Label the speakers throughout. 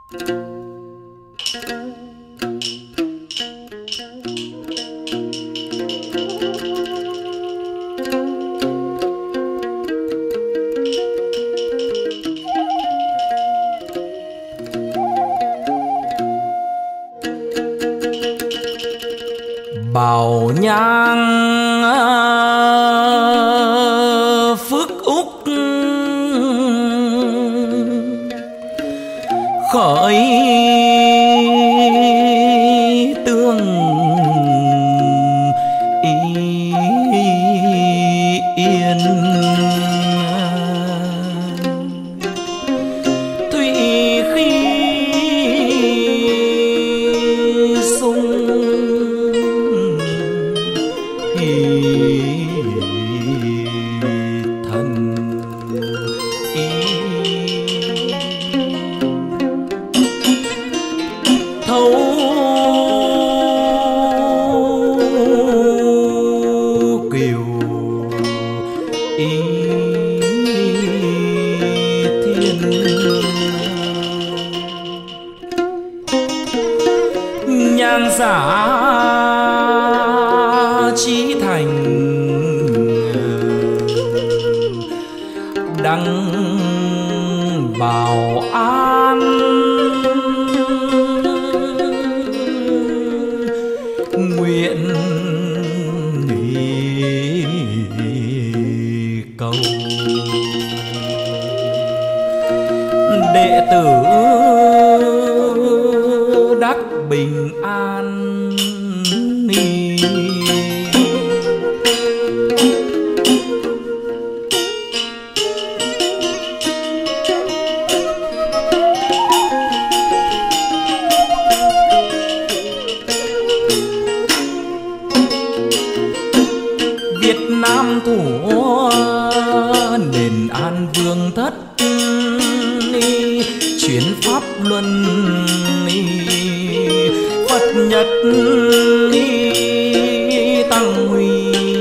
Speaker 1: Bảo nhang phước úc khởi tương yên, thủy khí sung thần thấu kiều thiên, nhan giả chí thành đăng bảo an, nguyện cầu đệ tử đắc bình an. Việt Nam thủa nền an vương thất, chuyển pháp luân Phật nhật tăng huy,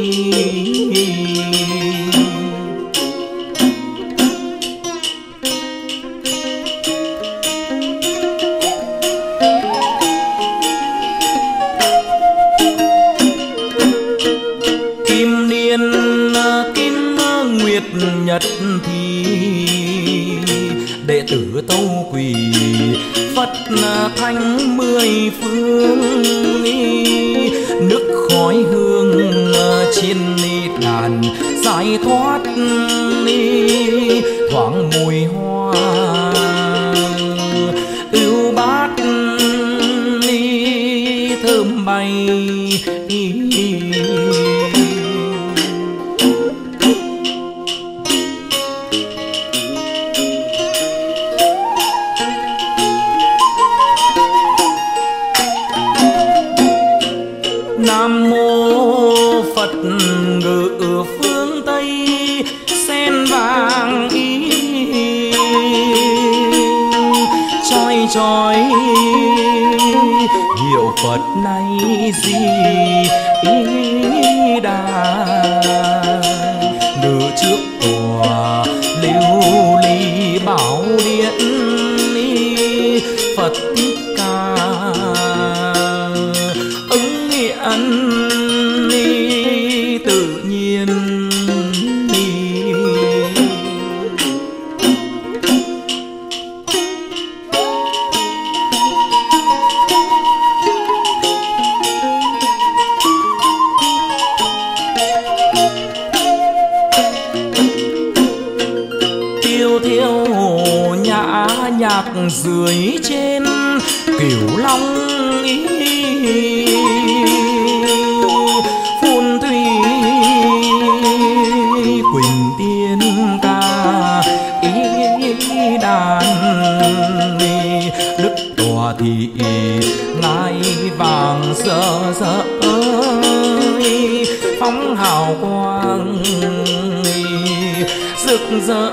Speaker 1: kim niên kim nguyệt nhật thì đệ tử tâu quỳ Phật thánh mười phương, nước khói hương trên đàn giải thoát thoáng mùi hoa ưu bát thơm bay. Nam mô Phật ngự phương Tây, sen vàng chói chói hiệu Phật này gì đà, ngự trước tòa lưu ly bảo điện Phật Thích Ca, ứng hiện tự nhiên. Tiêu thiêu nhã nhạc dưới trên Cửu Long phun thủy quỳnh tiên ca đàn, đức tòa thị ngai vàng rỡ rỡ phóng hào quang rực rỡ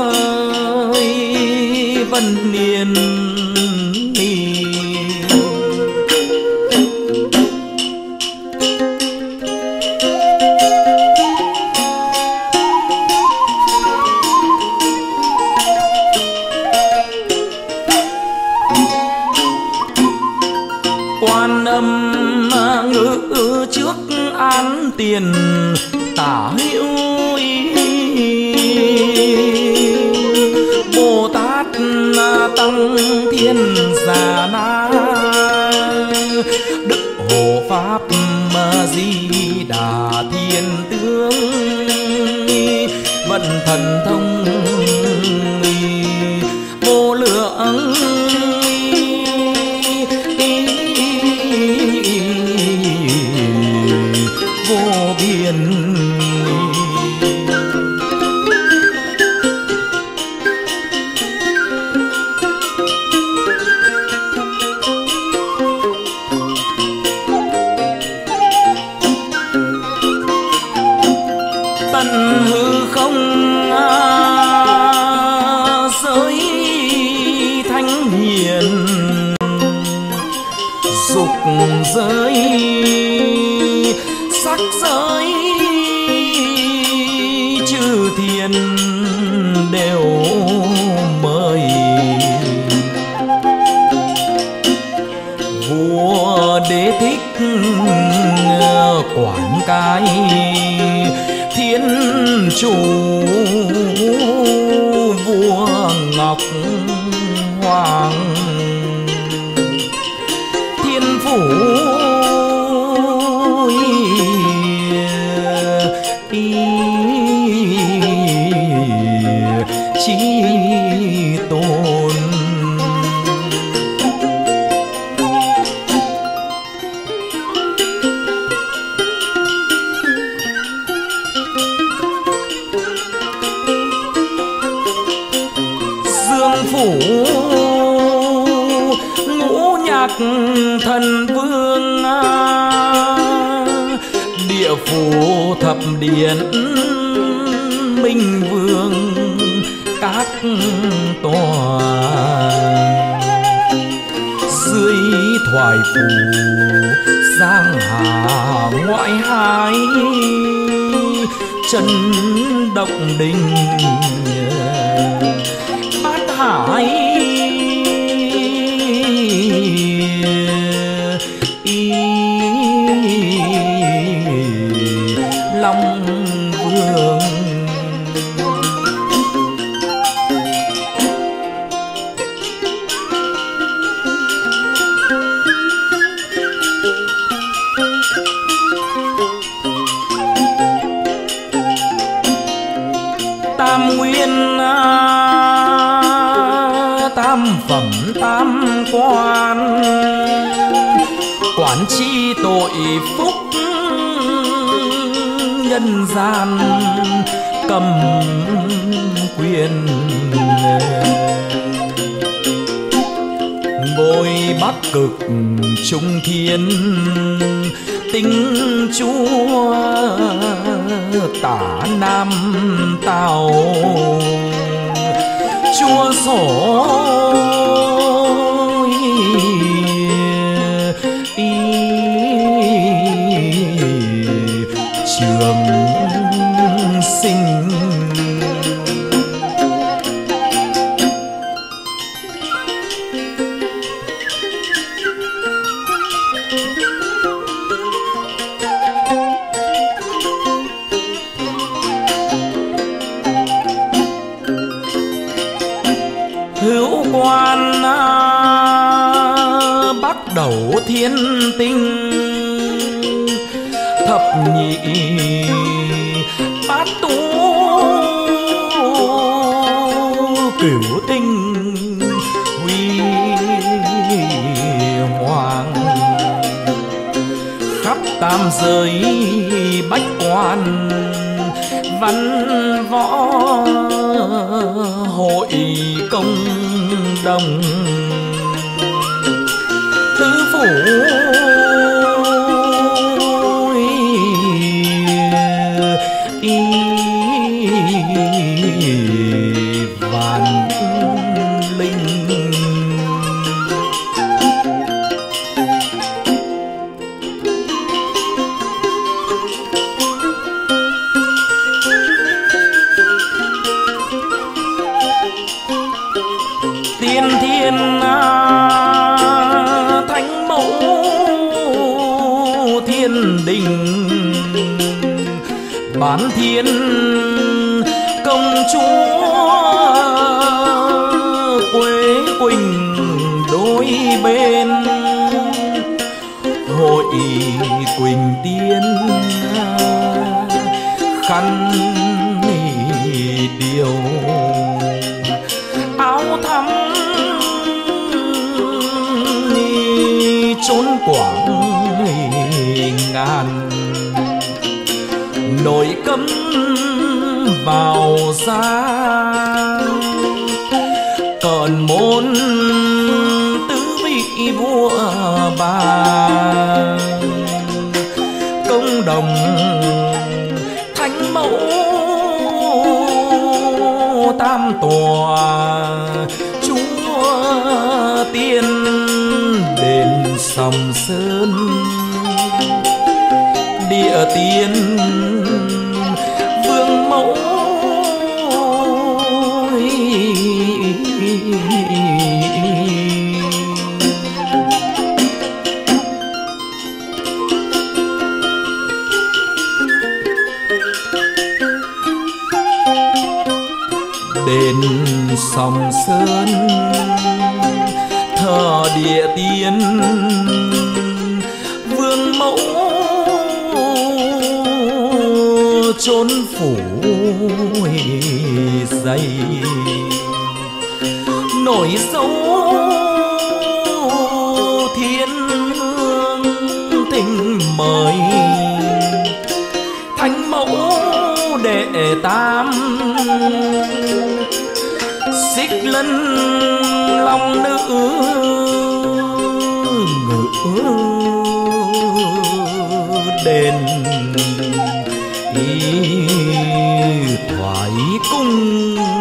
Speaker 1: vân niên. tiền tả hữu Bồ Tát Tăng Thiên Già Na Đức Hộ Pháp Di Đà Thiên Tướng Vận thần thông vô lượng vô biên. Tận hư không giới thánh hiền dục giới sắc giới chư thiên đều mời vua Đế Thích quản cái thiên chủ vua Ngọc Hoàng thiên phủ chí tôn. Dương phủ ngũ nhạc thần vương địa phủ thập điện minh vương các tòa dưới thoại phủ giang hà ngoại hải chân động đình bát hải Long Vương. Tam nguyên tam phẩm tam quan quản chi tội phúc nhân gian cầm quyền ngôi Bắc Cực Trung Thiên tinh chúa tả Nam Tào chúa sổ trường sinh. Hữu quan Bắc Đầu Thiên Tinh thập nhị bát tú cửu tinh huy hoàng khắp tam giới bách quan văn võ hội công đồng tứ phủ vạn linh. Tiên thiên thánh mẫu thiên đình Toán thiên công chúa quế quỳnh đôi bên, hội quỳnh tiên khăn điều áo thắm trốn quảng ngàn, nổi cấm vào ra cờn môn tứ vị vua bà, công đồng thánh mẫu tam tòa, chúa tiên đền Sầm Sơn, địa tiên vương mẫu đền Sầm Sơn thờ địa tiên vương mẫu, chốn phủ dày nổi dấu thiên hương tình mời, thánh mẫu đệ tam xích lân long nữ ngự đền thoại cung.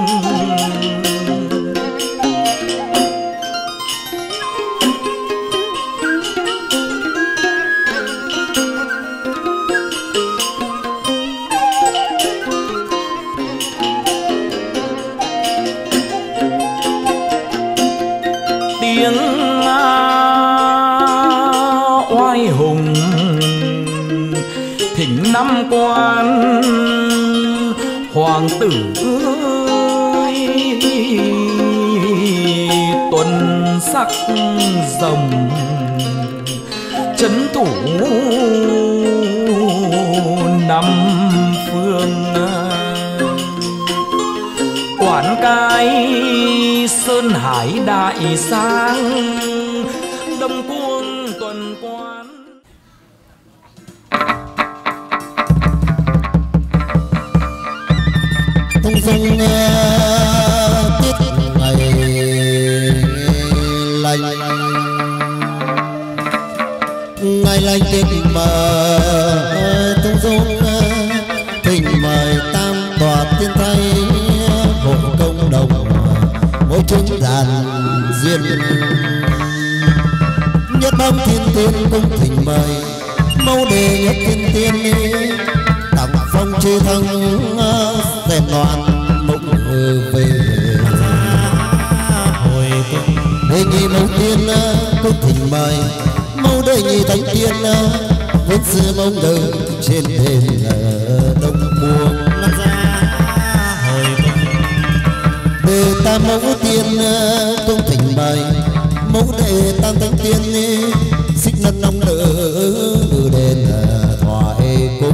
Speaker 1: Tiếng oai hùng thỉnh năm quan hoàng tử ơi, tuần sắc rồng trấn thủ năm phương, quản cai sơn hải đại sang, đông cuông tuần quan.
Speaker 2: Tung dung tiết ngày lành tiết mở tung dung thỉnh mời tam tòa tiên thay hội công đồng mỗi chúng đàn duyên, nhất bóng thiên tiên cung thỉnh mời mẫu đề nhất thiên tiên tặng phong chư thân rèn loạn mộng về đề nghị mẫu tiên cung thỉnh mời mẫu đề nhị thánh tiên vốn xưa mong đợi trên đền đông muông, đề tam mẫu tiên cung thỉnh mời mẫu đề tam thánh tiên xích lân long nữ đền thoại cung.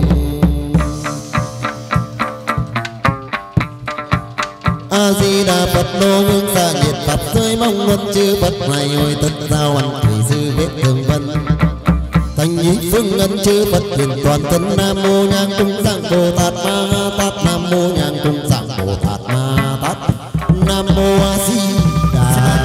Speaker 2: A Di Đà Phật Đô Hương Xạ Nhiệt Pháp giới mong luân chư Phật này hồi tất giao ăn thủy dư biết thường vân thành nhị phương ân chư Phật hiển toàn thân. Nam mô Nhang Cung Giảng Bồ Tát Ma Tát, Nam mô Nhang Cung Giảng Bồ Tát Ma Tát, Nam mô A Di Đà.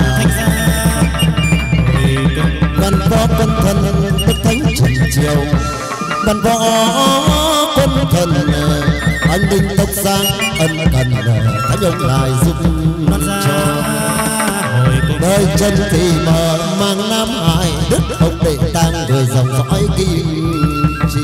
Speaker 2: Văn võ quân thần đức thánh trần triều, văn võ quân thần anh đinh tộc giang ân cần thánh ông lại giúp cho đời chân thì mở mang nam hải đức ông đệ tang người dòng dõi kim chi.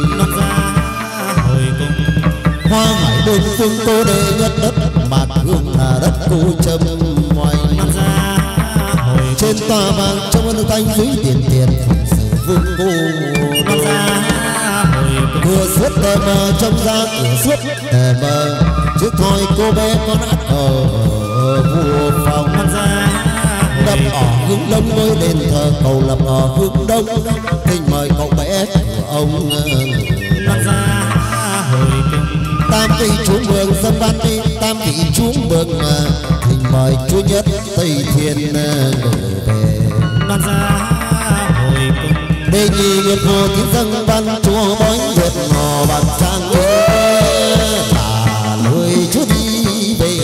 Speaker 2: Hoa hải đường phương cô đệ nhất đất bạc hương là đất cô châm ngoài trên tòa vàng trong ân thanh dưới tiền tiền phụng sự vương cô. cửa suốt tờ mờ trông ra cửa suốt tờ mờ chứ thôi cô bé con hát ở vua phòng đập ở hướng đông ngôi đền thờ cầu lập ở hướng đông thỉnh mời cậu bé của ông tam vị chúa mường dân ban đi tam vị chúa mường thỉnh mời chúa nhất tây thiên gửi về
Speaker 1: đoàn gia hồi cùng
Speaker 2: đề nhị nguyệt hồ tiếng dân ban chúa bói nguyệt ngò bạc trang là lời chúa đi về.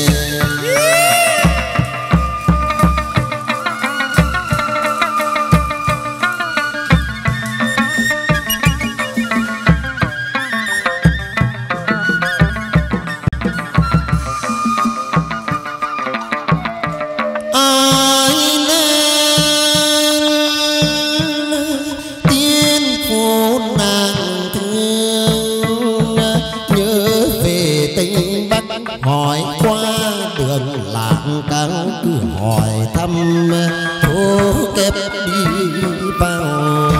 Speaker 2: Hỏi qua đường làng căng cứ hỏi thăm phố kép đi vào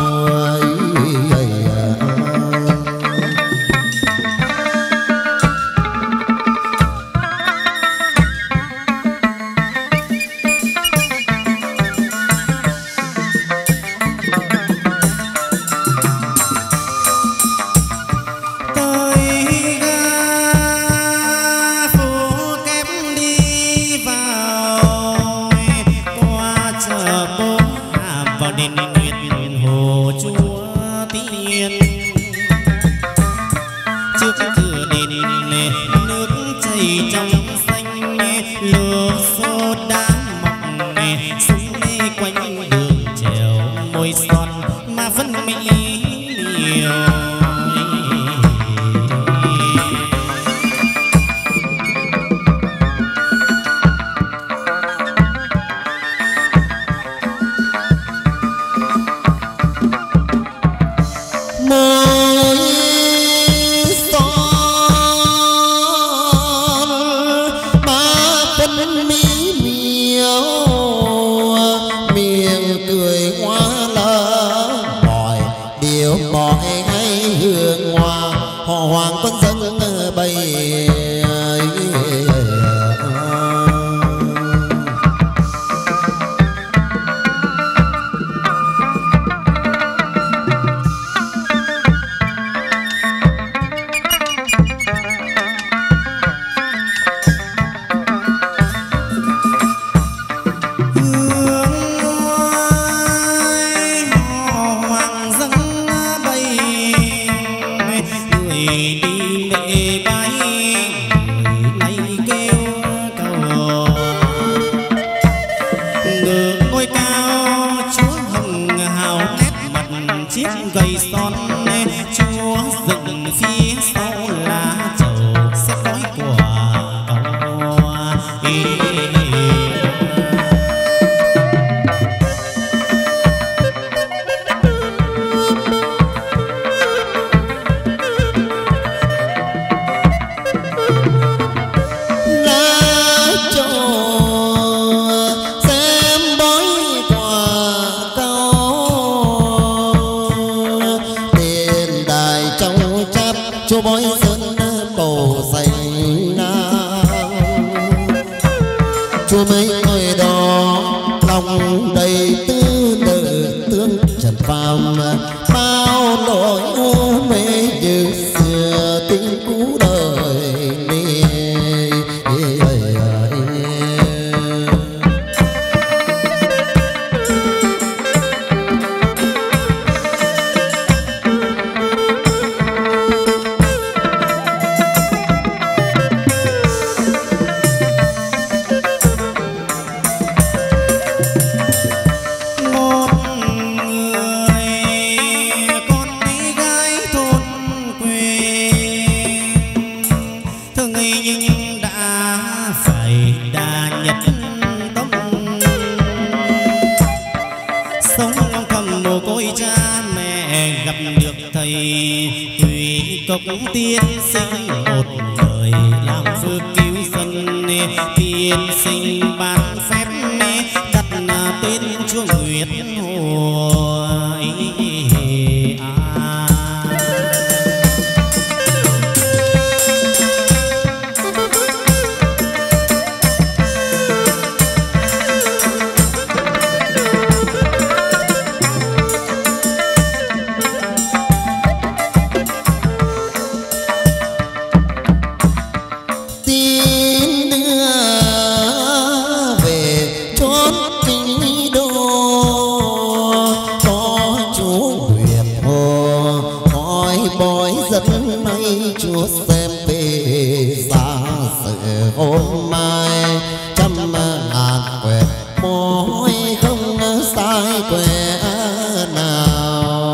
Speaker 2: hôm mai trăm ngàn quẹt môi không sai quẹt nào.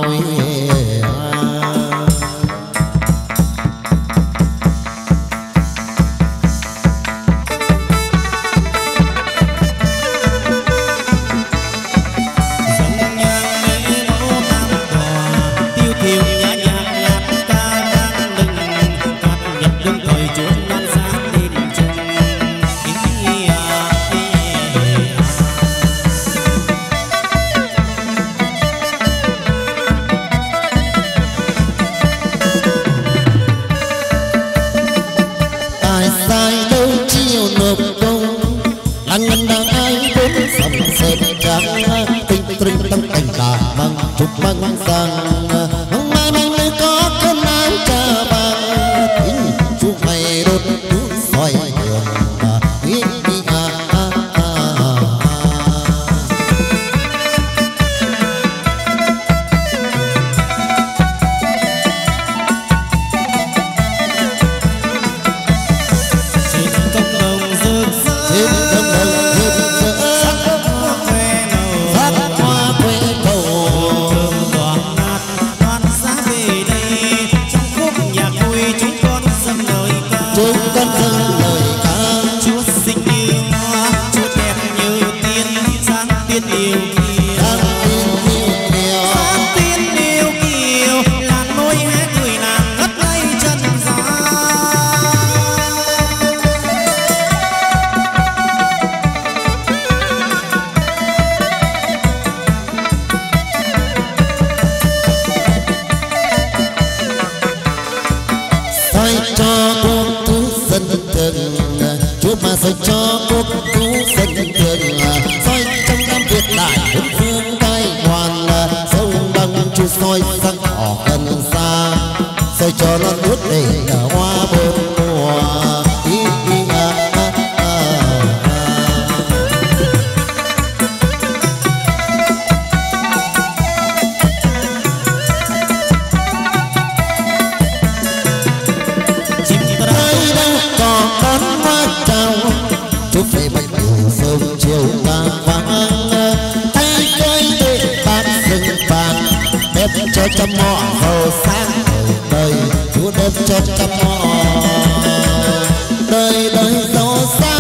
Speaker 2: Chúc mừng rằng mai mai có cơn áo trà vàng tình chú mày đốt nước soi đường soi cho quốc tú dân thường soi trong năm Việt đại bốn phương cai hoàn sông Đăng chu soi sang họ gần xa soi cho nó nước để hoa bốn mùa chúc về bạch đường sông chiều vàng vàng tay cây để bát rừng vàng đem cho trăm họ giàu sang đời chúa đem cho trăm họ đời đời giàu sang.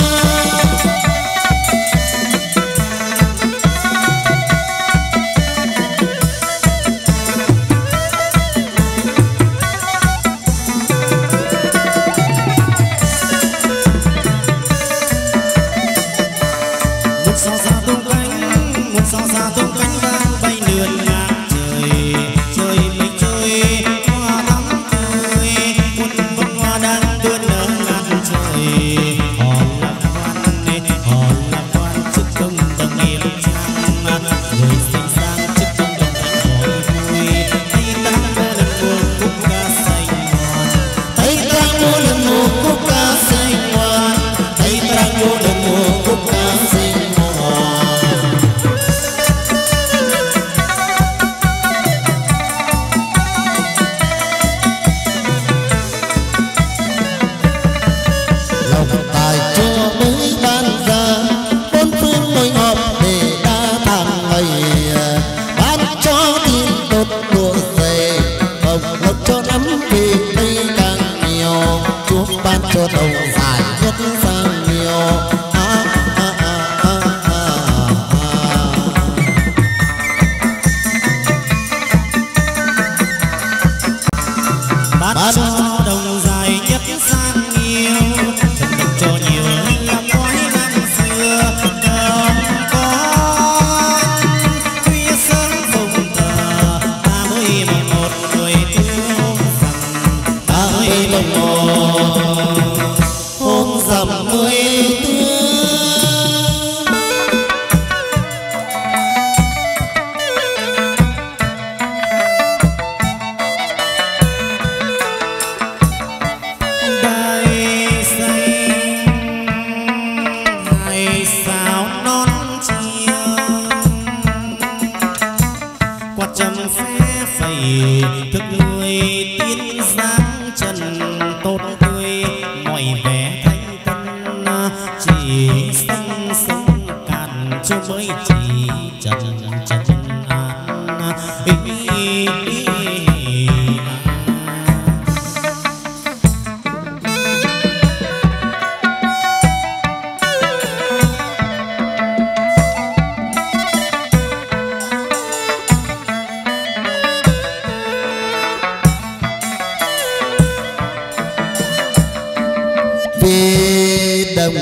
Speaker 2: Cho đầu dài nhất sang nhiều bát cho đồng dài nhất sang nhiều thật cho nhiều làm quái năm xưa đồng con khuya sớm vùng tờ 31 tuổi thương rằng 31 hôm rằm 10 tươi
Speaker 3: chỉ sông sông cạn cho mới chỉ trần trần an
Speaker 2: về đồng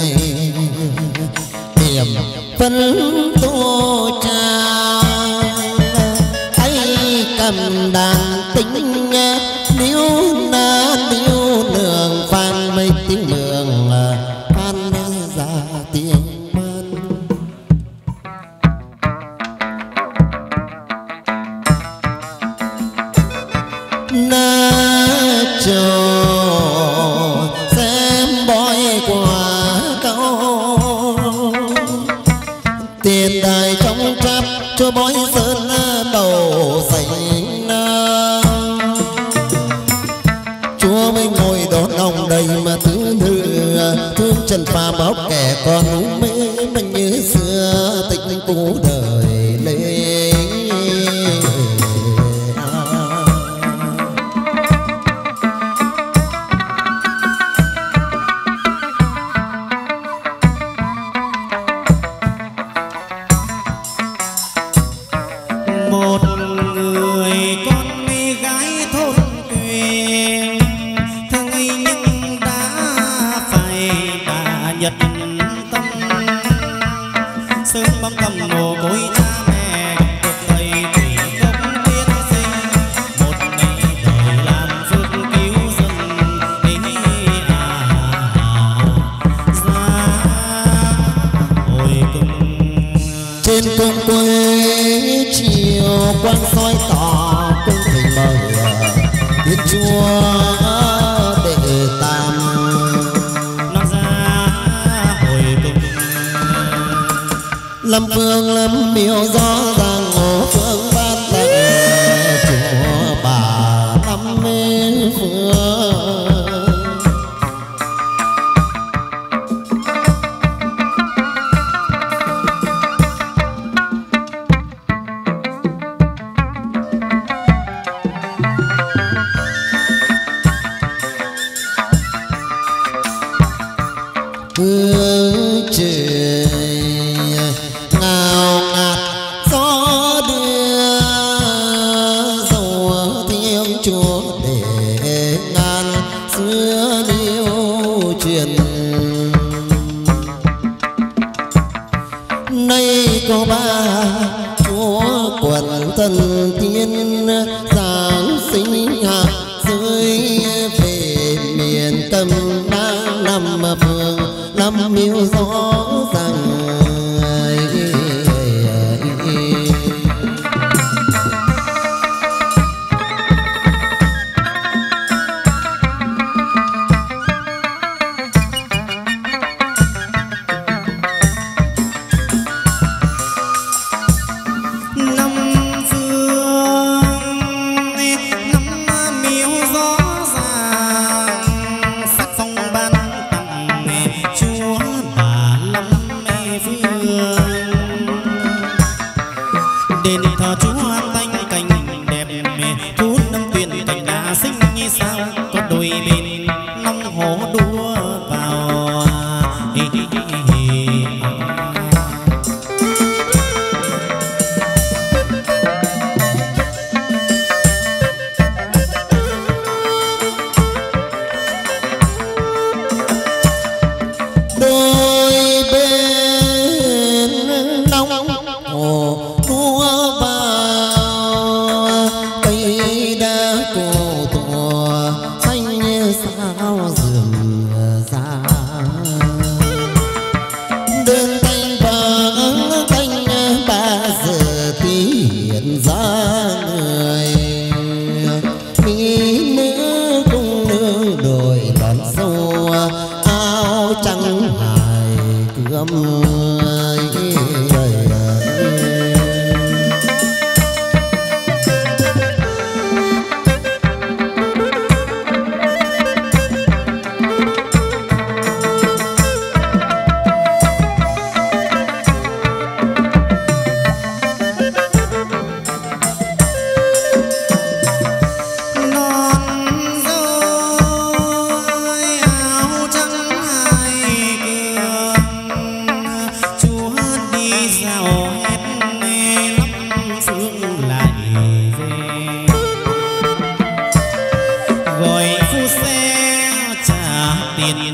Speaker 2: điểm phân tô tràng ấy cầm đàn tính níu na níu nương phan mấy tiếng mường phan ra tiếng man na cho tiền đài trong trap cho bói sơn bầu xanh chúa mới ngồi đón ông đây mà thương thương trần phà báo kẻ còn mê mình như xưa tình cũ đời lên trên cung quê chiều quang soi tỏ cung thỉnh mở biết chúa đệ tam
Speaker 3: nó ra hồi cung
Speaker 2: lâm phương lâm miêu gió giang hồ phương ban tặng chúa bà năm mê phương hương trời ngào ngạt gió đưa dầu tiếng chúa để ngàn xưa điêu truyền nay có ba chúa quần thần tiên giáng sinh hạ dưới về miền tâm đang nằm phương năm miêu gió rằng
Speaker 3: đền thờ chúa thanh cảnh đẹp thu năm tuyển cảnh đã sinh như sao có đôi bên long hổ đua vào
Speaker 2: đôi bên long hồ đua vào cây đá cổ thọ xanh như sao rừng già đơn thanh vắng thanh ba giờ tiền ra người mỹ nữ cung nương đồi đón sâu áo trắng hài cướm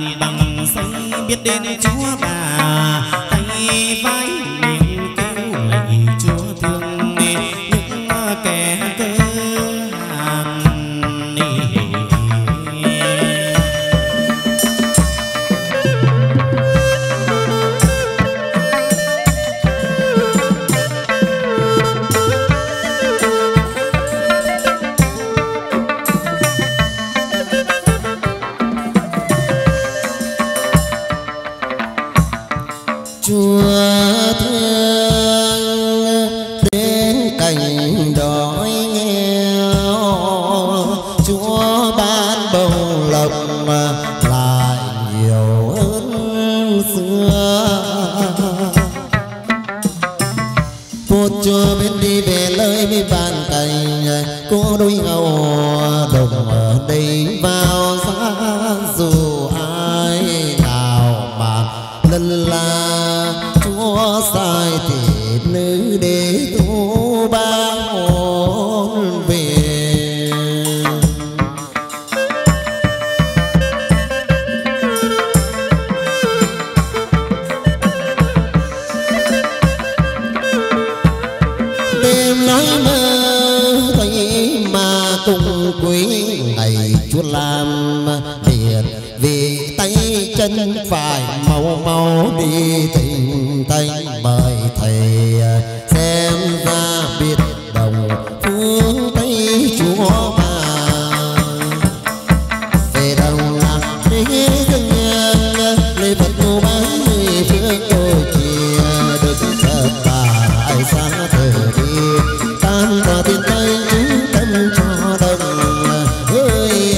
Speaker 3: bằng giấy biết đến Chúa bà tay vai miệng kêu lạy Chúa thương những kẻ cơ hàn.
Speaker 2: Chúa thương đến cảnh đói nghèo, Chúa ban bông lộc lại nhiều hơn xưa. Một Chúa bên đi về lời mới ban cành, cô đôi ngầu đồng ở đây vào giá dù ai nào mà lần là Chúa sai thì nữ để tu ba hồn về. Đêm nói mơ thấy mà cùng quý ngày Chúa làm biệt vì tay chân phải mau mau đi thình thanh mời thầy xem ra biết đồng phương Tây Chúa mà về đồng lạc đi dân nhân lấy Phật ngô bán người phương đôi kia được thật bà ai sáng thờ đi tan vào tiền tây tâm cho đồng ơi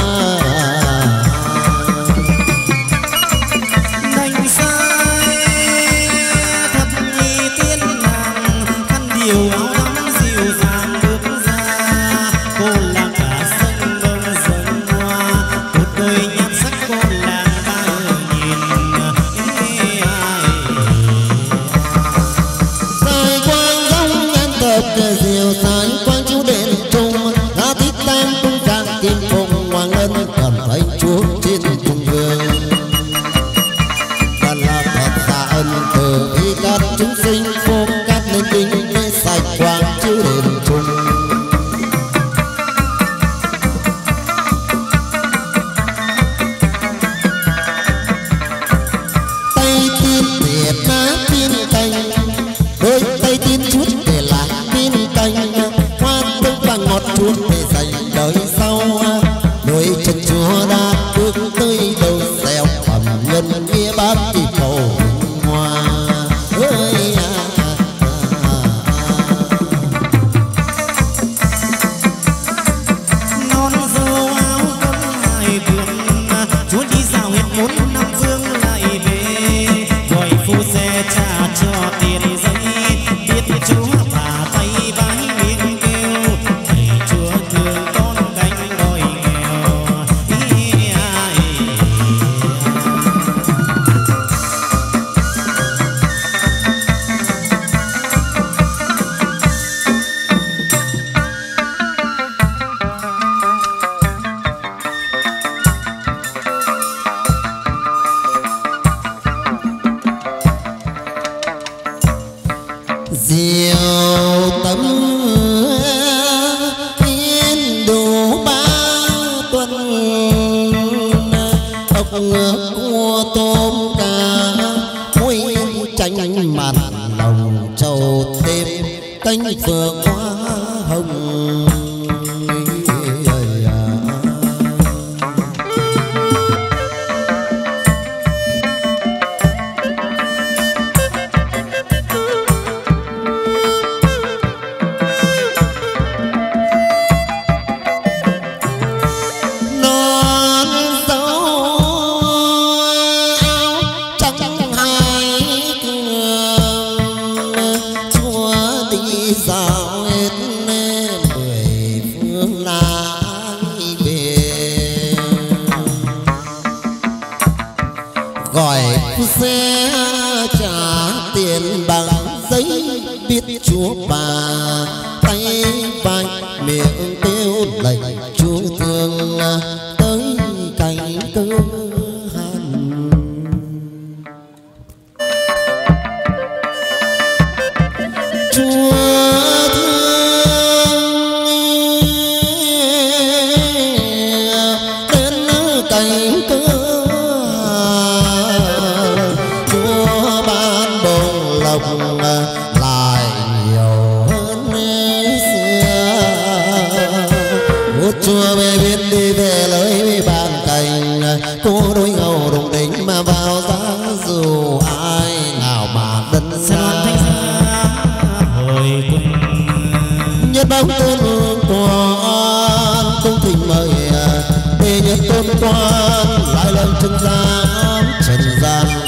Speaker 3: điều áo nắng dịu dàng bước ra, cô là cả sân bông dần hoa, một đôi nhan sắc cô làng bao nhìn
Speaker 2: sai quang giống nhan thật diệu sai quang chú đền trung đã thích tam cung càng kim phụng hoàng ân còn thấy Chúa trên trung vương và là thật tạ ân từ ý các chúng sinh phúc các nên kinh sạch quang chú đền trung. Tay tiên tiệt má tiên canh đôi tay tiên chút để lạc tiên canh hoa tương vàng ngọt chuốt để dành đời sau đôi chân Chúa đã bước tới đầu xẻo phẩm nhân nghĩa bác đi cầu hoa ơi
Speaker 3: non dâu áo quân hai vườn, Chúa đi dạo hết 4 năm vương lại về, gọi phu xe trả cho tiền giấy, biết Chúa bà tay vái miệng kêu thầy Chúa thương con gánh đói nghèo.
Speaker 2: diệu tâm yên đủ ba tuần ốc cua tôm cá muối chanh mặn lòng trầu thêm canh phượng hoa hồng. Xe trả tiền bằng giấy biết Chúa bà tay vai miệng kêu lạy Chúa thương tới cánh cơ han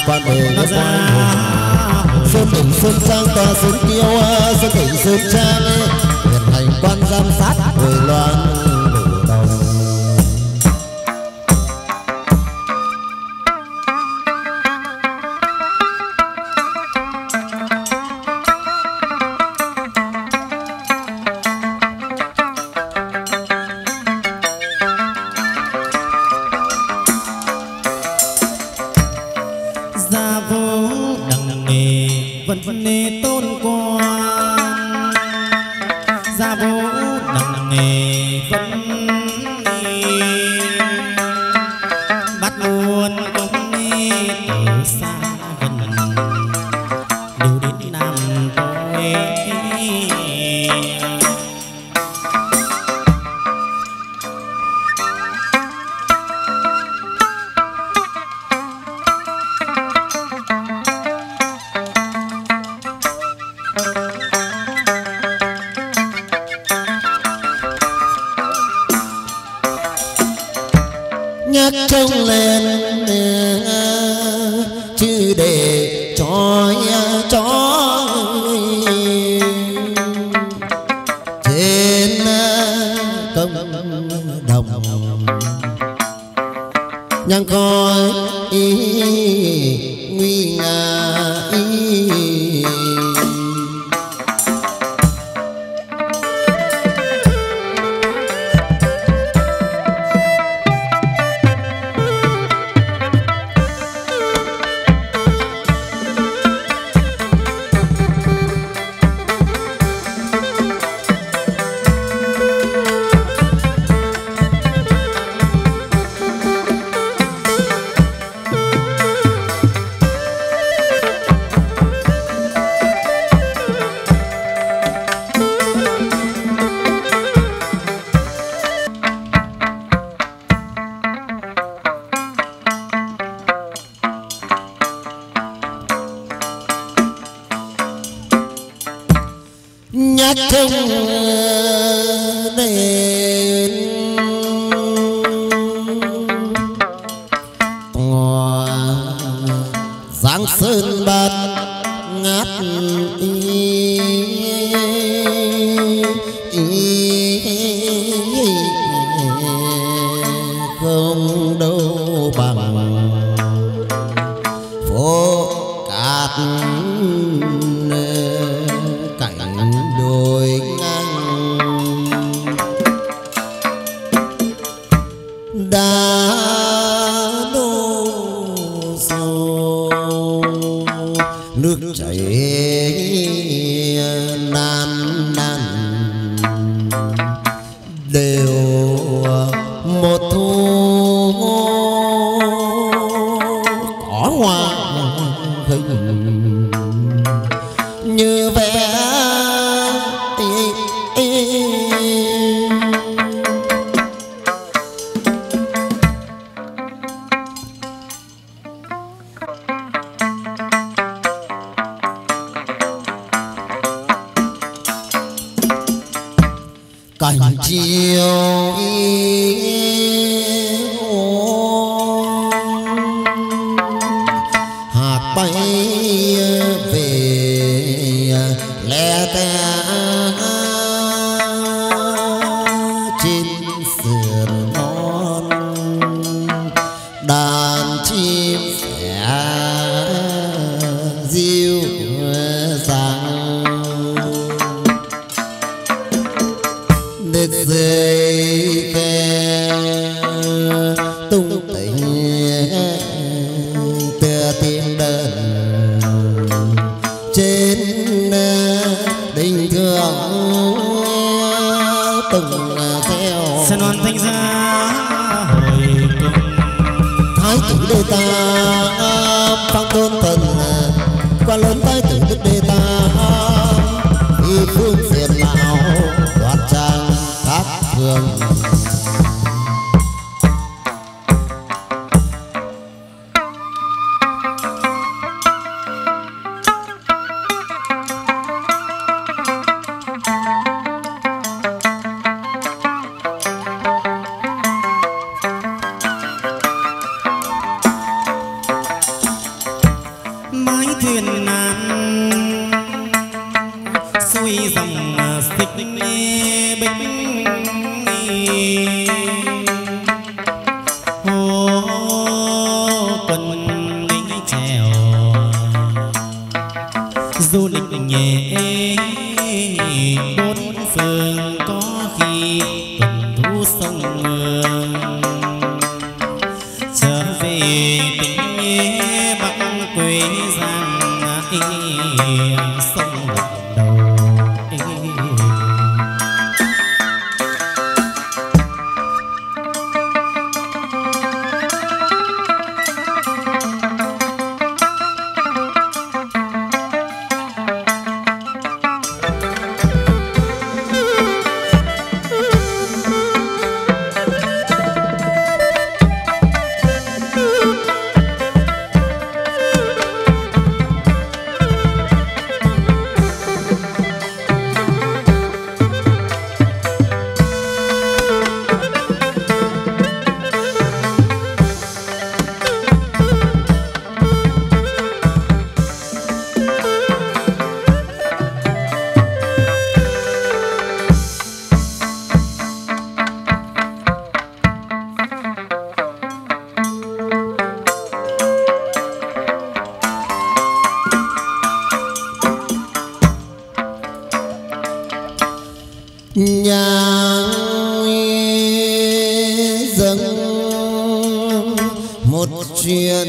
Speaker 2: quan đề nó ra sơn đỉnh sơn trang tòa sơn tiêu sơn đỉnh sơn trang hiện hành quan giám sát hồi loạn đủ đầu. Nhắc trông lên chứ để cho trên công đồng nhang khói nguy nga nhắc trông lên giang sơn bát ngát không đâu bằng phố cát cảnh đồi ngang đã đổ sâu nước chảy nan nan đều một thu có hoa hình như vẽ cảnh chiều hạt bay về lẻ tẻ trên sườn non đàn chim sẻ diêu dàng đứt dây khe tung tình tựa tiếng đơn trên đình thượng từng theo
Speaker 3: sẽ non thanh ra hồi cùng
Speaker 2: thái tử đê ta phong tôn thần quan lớn thái tử đức đê ta y phương diện nào đoạt trang các phương
Speaker 3: thuyền nan xuôi dòng xích bích hồ quân lính chèo du lịch nhẹ bốn phương có khi tuần thú sông Mường trở về tỉnh Bắc Quê Giang sông ngập đầu. Chuyện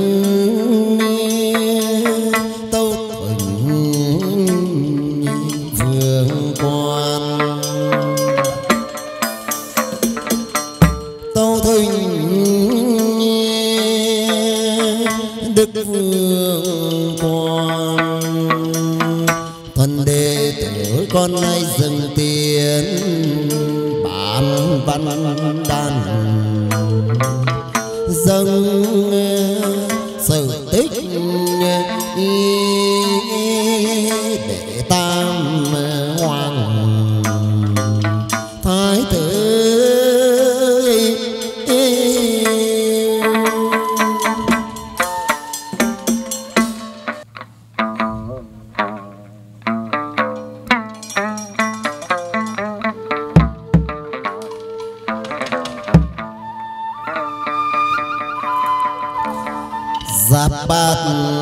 Speaker 3: tâu thuần vương quan tâu thuần đức vương quan thần đệ tử con nay dừng tiền bản văn đàn dâng sự tích để tam hoàng thái tử giáp bát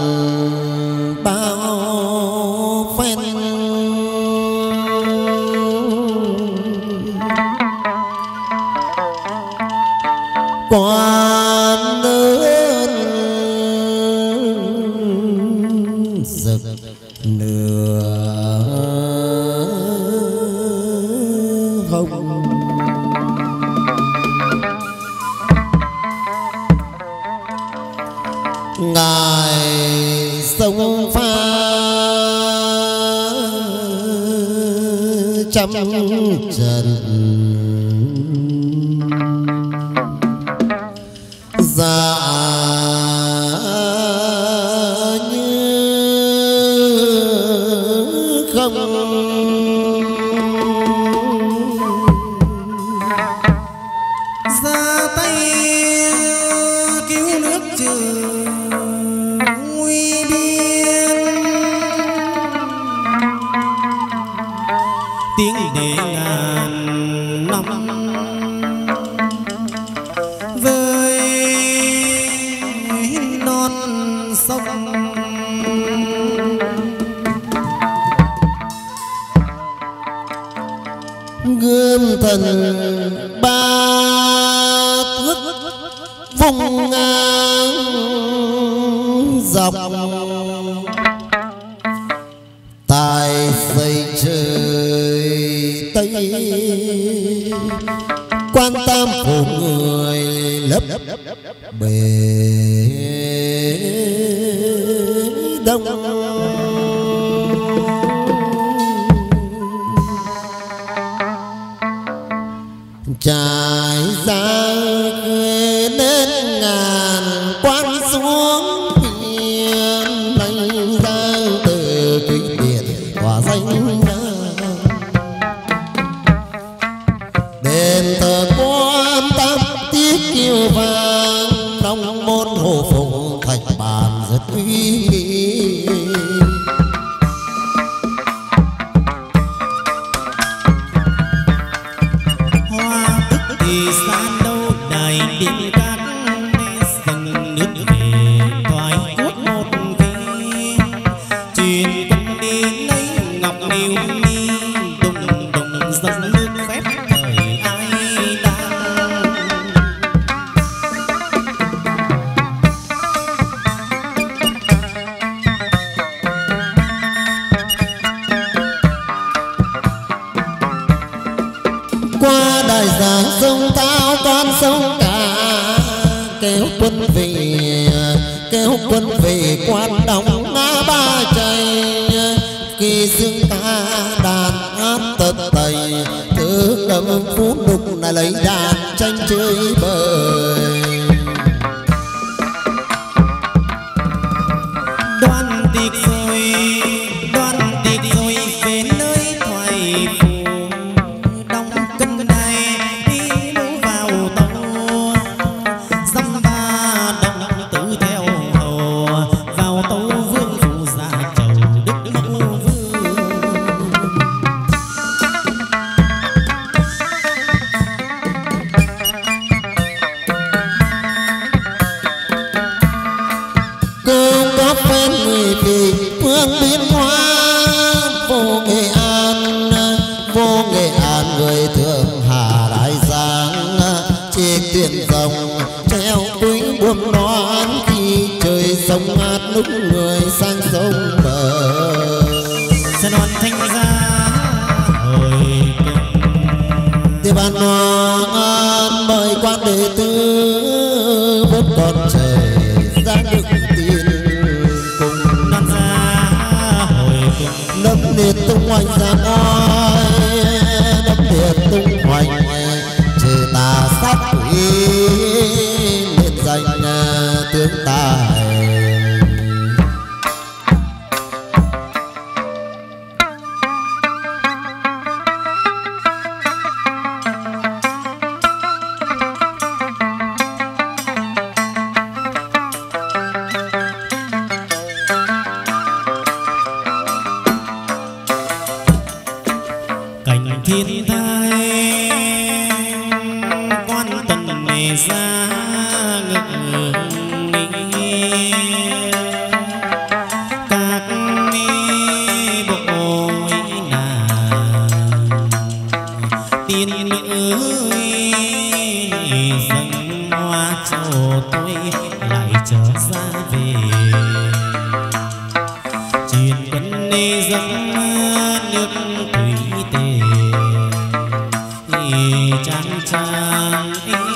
Speaker 3: bao phen quan lớn rực nửa hồng ngài sông pha trăm trận dạ như không ra tay cứu nước trừ nguy biên tiếng để ngàn năm với non sông
Speaker 2: gươm thần ba thước vung ngang dọc tài xây trời tây quan tam phủ người lấp bề đông trải ra đến ngàn quan xuống biển đánh giang từ quý điện tỏa danh đền thờ quan tam tiết kiêu vàng trong môn hồ phụng thạch bàn rất uy nghi.
Speaker 3: Hoa tức thì xa đâu đài điện các dần nước về thoái cốt một khi truyền quân đi lấy ngọc liêu mi đùng đùng dâng nước phép thời ai đang.
Speaker 2: Qua đại giang sông Thao con sông cả kéo quân về quan đóng ngã ba chạy khi xương ca đàn hát tật tày thứ đâm phú đục là lấy đàn tranh chơi bời.
Speaker 3: Đoan tiệc rồi về nơi thoại phủ đông cân này đi mũ vào tàu dăm ba đồng tử theo hầu vào tàu vương phủ gia chầu đức mẫu vương.
Speaker 2: Cô có phen người thì phương biên hoa vô Nghệ An người thượng Hà Đại Giang chỉ tiền rồng treo túi buồm nón khi trời sông hát lúc người sang sông bờ.
Speaker 3: Sẽ non thanh ra hồi
Speaker 2: Thì ban hoàng mời quan đệ tử vớt con trời ra được tiền cùng
Speaker 3: non ra hồi cùng
Speaker 2: nấm liệt tung hoành ra ngôi nấm liệt tung hoành trừ tà sát quỷ liệt danh tướng tài.
Speaker 3: cảnh thiên thai quan tuần này ra ngực các bộ nàng tiên nữ dâng hoa trầu tôi lại trở ra về truyền quân đi dâng nước thủy tề trang trang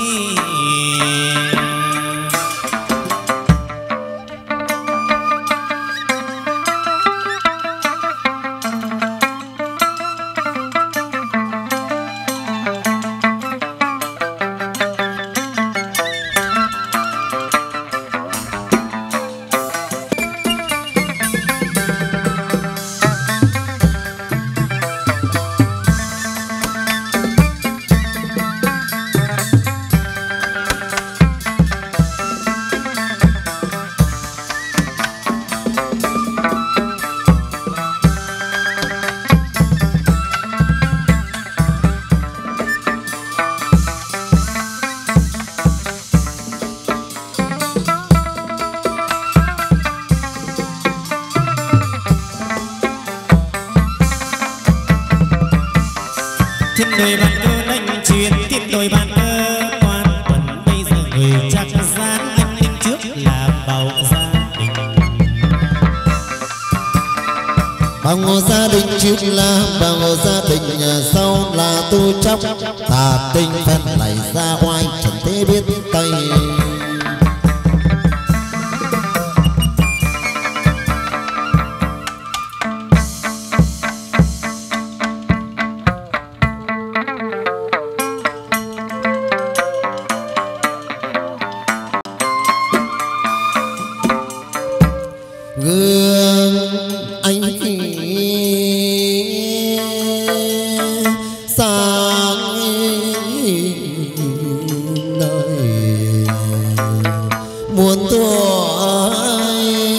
Speaker 3: thiên đồi bàn cơ đánh truyền thiên đồi bàn cơ quan tuần bây giờ người chắc gian anh linh trước là bầu gia đình
Speaker 2: Bằng ngô gia đình trước là bằng ngô gia đình sau là tu chóc thà tinh thần này ra oai chẳng thể biết tay. Gương anh sang nơi muôn tuổi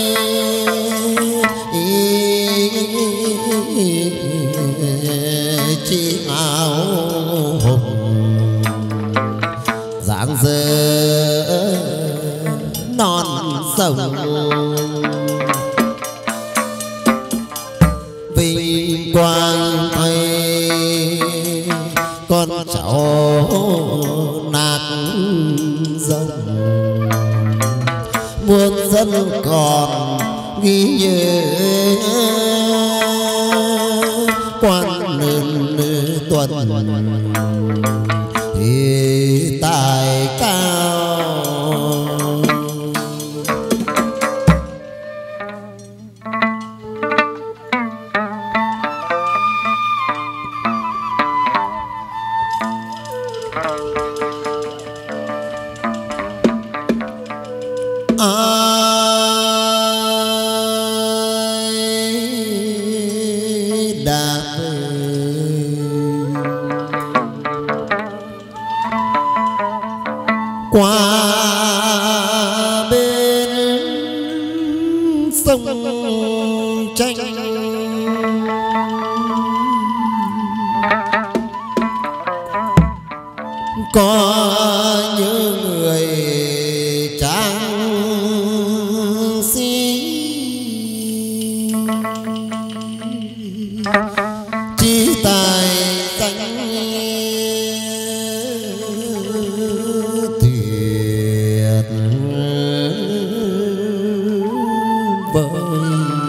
Speaker 2: vinh quang thay con cháu nát dân muôn dân còn ghi nhớ quan nên tuần thì tài cao. Qua bên sông tranh có những người trang sĩ chí tài danh tuyệt vời.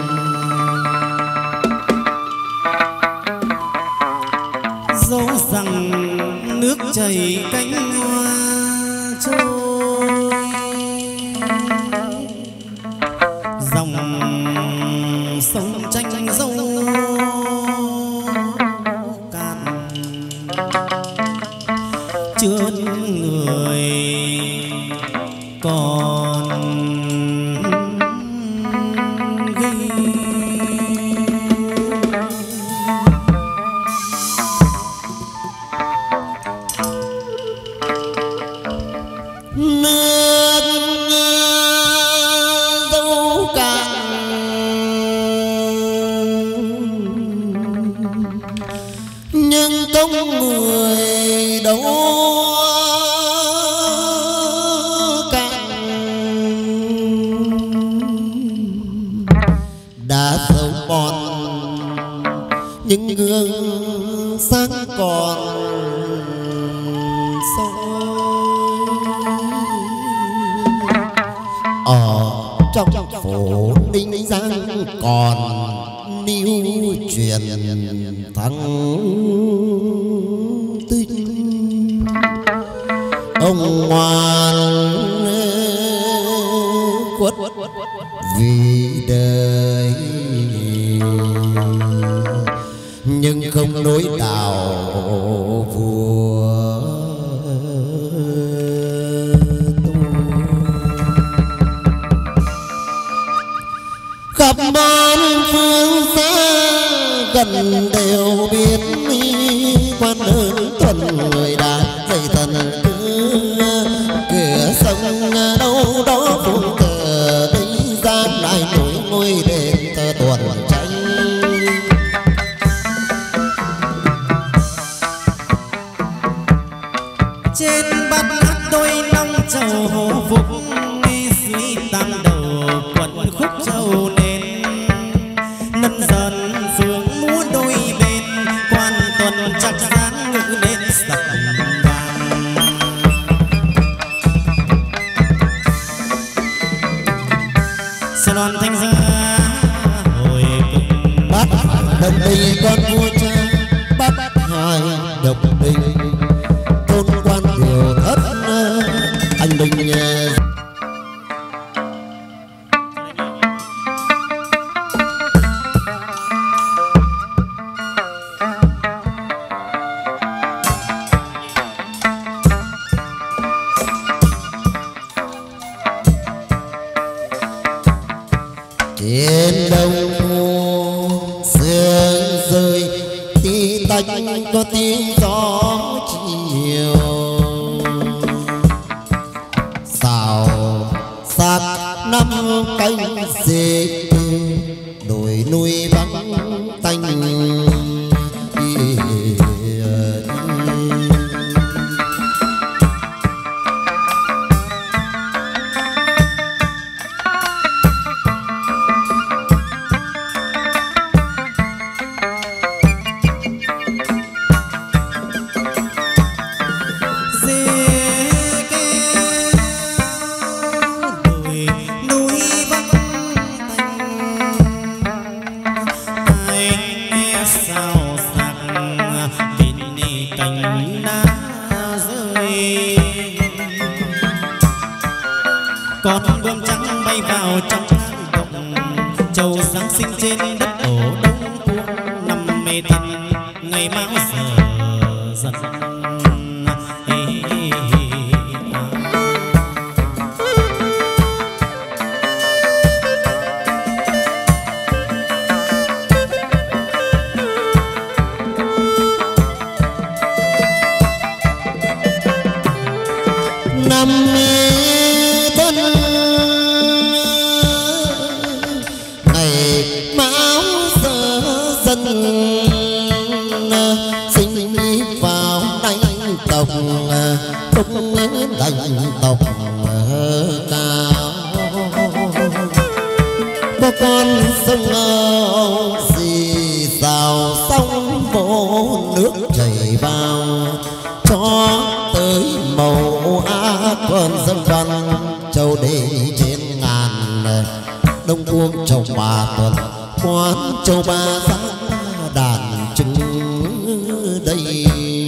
Speaker 3: dẫu rằng nước chảy cánh hoa trôi, dòng sông tranh dâu cạn chướt người còn ghi.
Speaker 2: Nước dâu cạn nhưng công người đâu cạn, đã sâu bòn những gương sáng còn soi ở trong phố Ninh Giang còn níu truyền thăng tinh. Ông ngoan quất vì đời nhưng không nối đạo vua. Khắp bốn phương xa gần đều biết quan ơn thuần người đã dạy thần cửa sông đâu đó phương cờ đây ra lại nổi ngôi đền thờ tuần tranh.
Speaker 3: Trên bát ngát đôi nong trầu hồ phục suy tam đầu quận khúc trầu nền nâng dần phượng múa đôi bên quan tuần chắc dáng ngự lên sập vàng. Sao non thanh gia hồi cùng
Speaker 2: bát đồng đình con vua cha bát hai đồng đình tôn quan điều thất anh đình. Trên đông sương rơi tí tách có tiếng gió chiều xào sát năm cánh dệt đồi núi vắng tanh.
Speaker 3: giáng sinh trên đất tổ Đông Cuông năm mê thân ngày mão giờ dần
Speaker 2: năm thân ngày mão giờ dần sinh vào đánh tộc tung đánh tộc cao có con sông xì xào sông vỗ nước chảy vào cho tới màu á con dân văn châu đế trên ngàn Đông Cuông châu bà tuần quán châu ba giá đàn trứng đây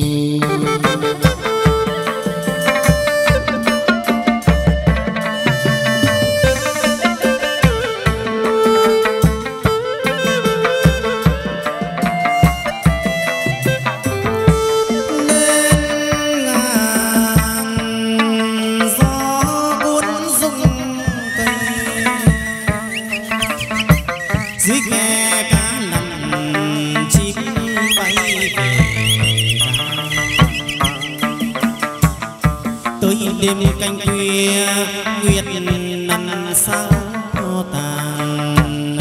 Speaker 3: đêm canh khuya nguyệt nằm sao tàn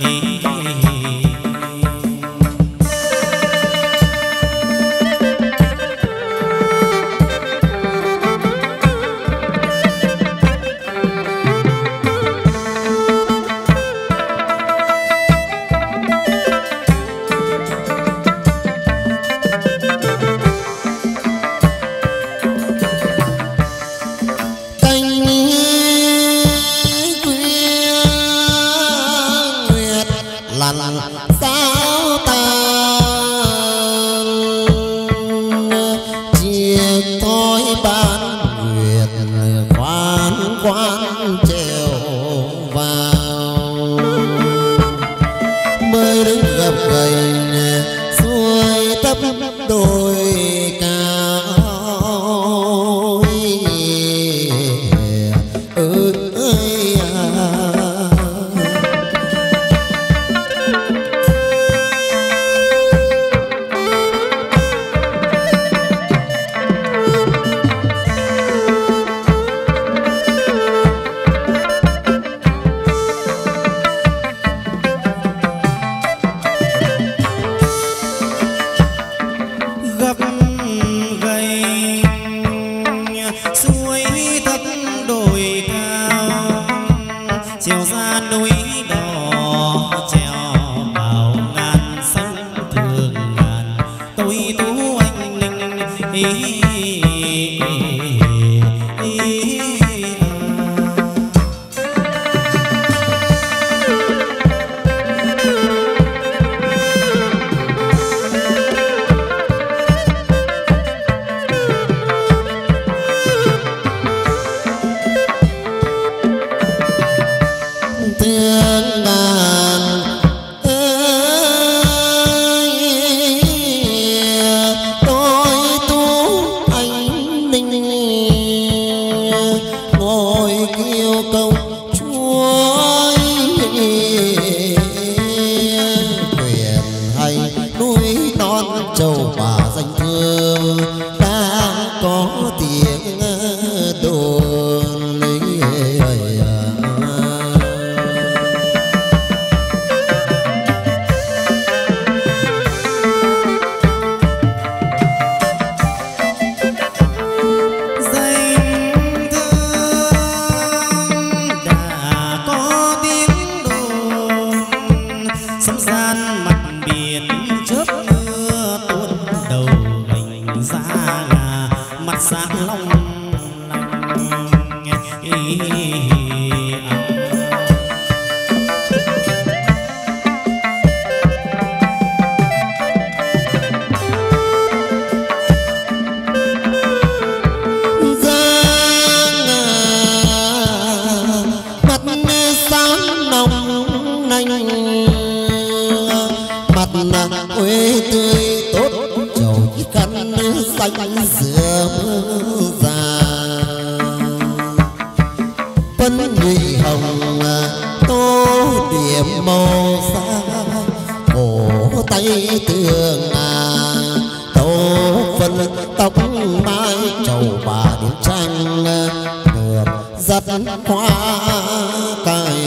Speaker 3: sao tàn chia tối ban nguyệt khoan khoan trèo vào mới đứng gặp gầy xuôi tấp đôi cao nồng nanh
Speaker 2: quê tươi tốt trầu khăn xanh dừa già phân nhụy hồng tô điểm màu xa cổ tay tường tô phân tóc mai trầu bà đến trăng được dắt hoa cài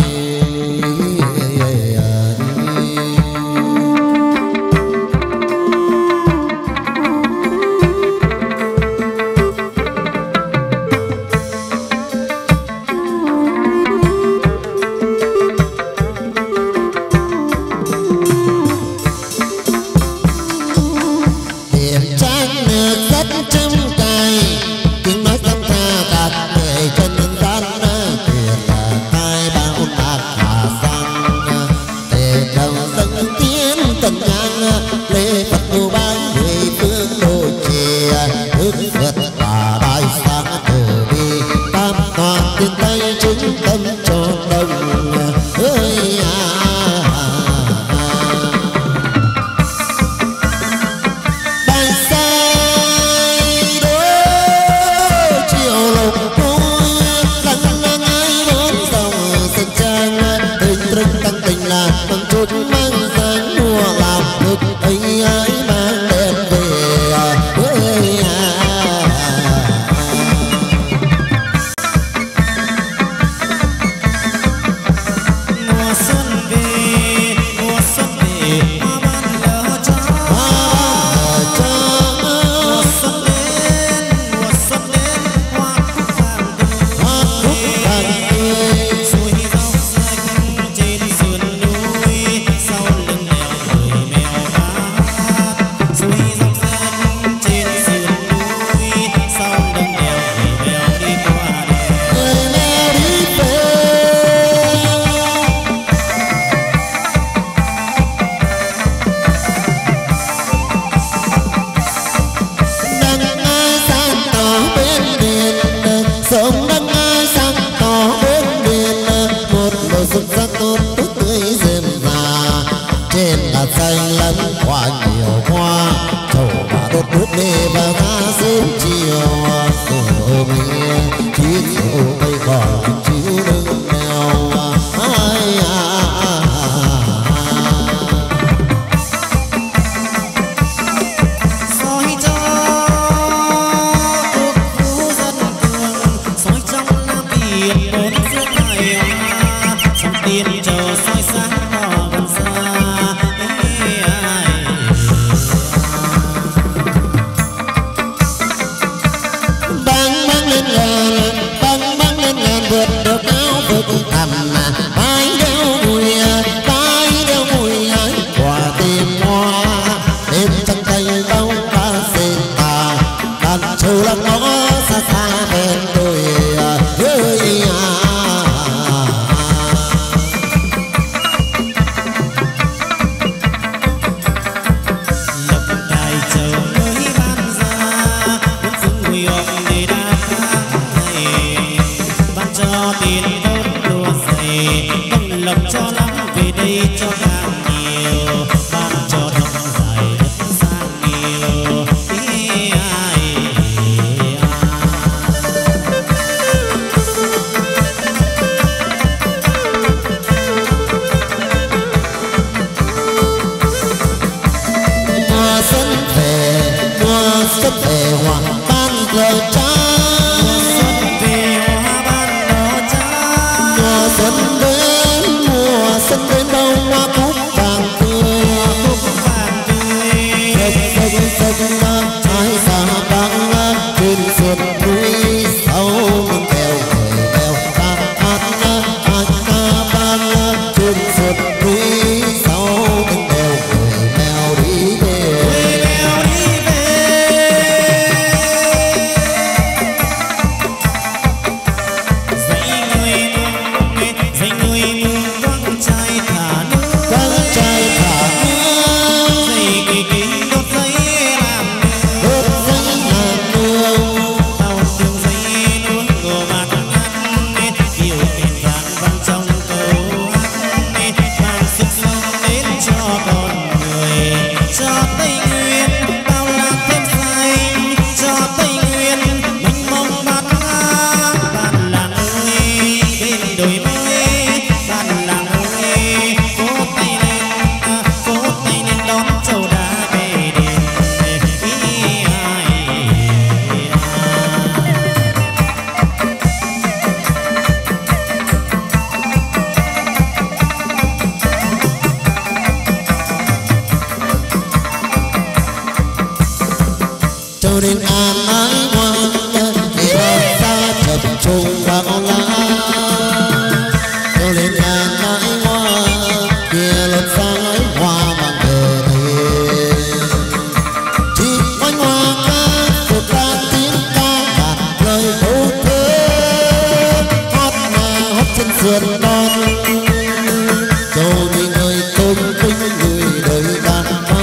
Speaker 2: cho đến an ái ngoan để làm ta chập trùng vào lá cho đến an ái ngoan kia lần sang ái hoa mang về đây chỉ oanh hoa ca của ta tiếng ca ngàn lời câu thơ hót nhà hót trên sườn non châu đi người tôn vinh người đời đàn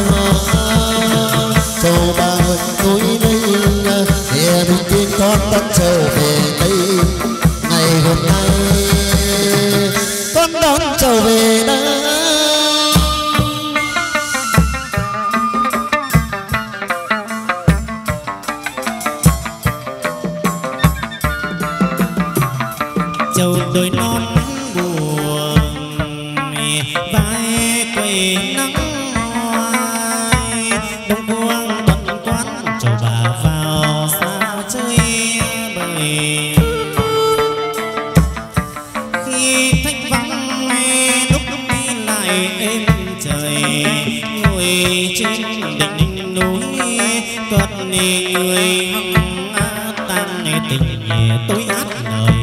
Speaker 2: châu ba ơi tôi đây để đôi tiếng con bắt châu về đây ngày hôm nay con đón châu về đây.
Speaker 3: châu đôi non buồn vai quầy nắng hoài đông quang bận quán châu bà vào xa chơi bời khi thanh vắng lúc đi lại êm trời ngồi trên đỉnh núi cất người hăng tan tình tôi hát lời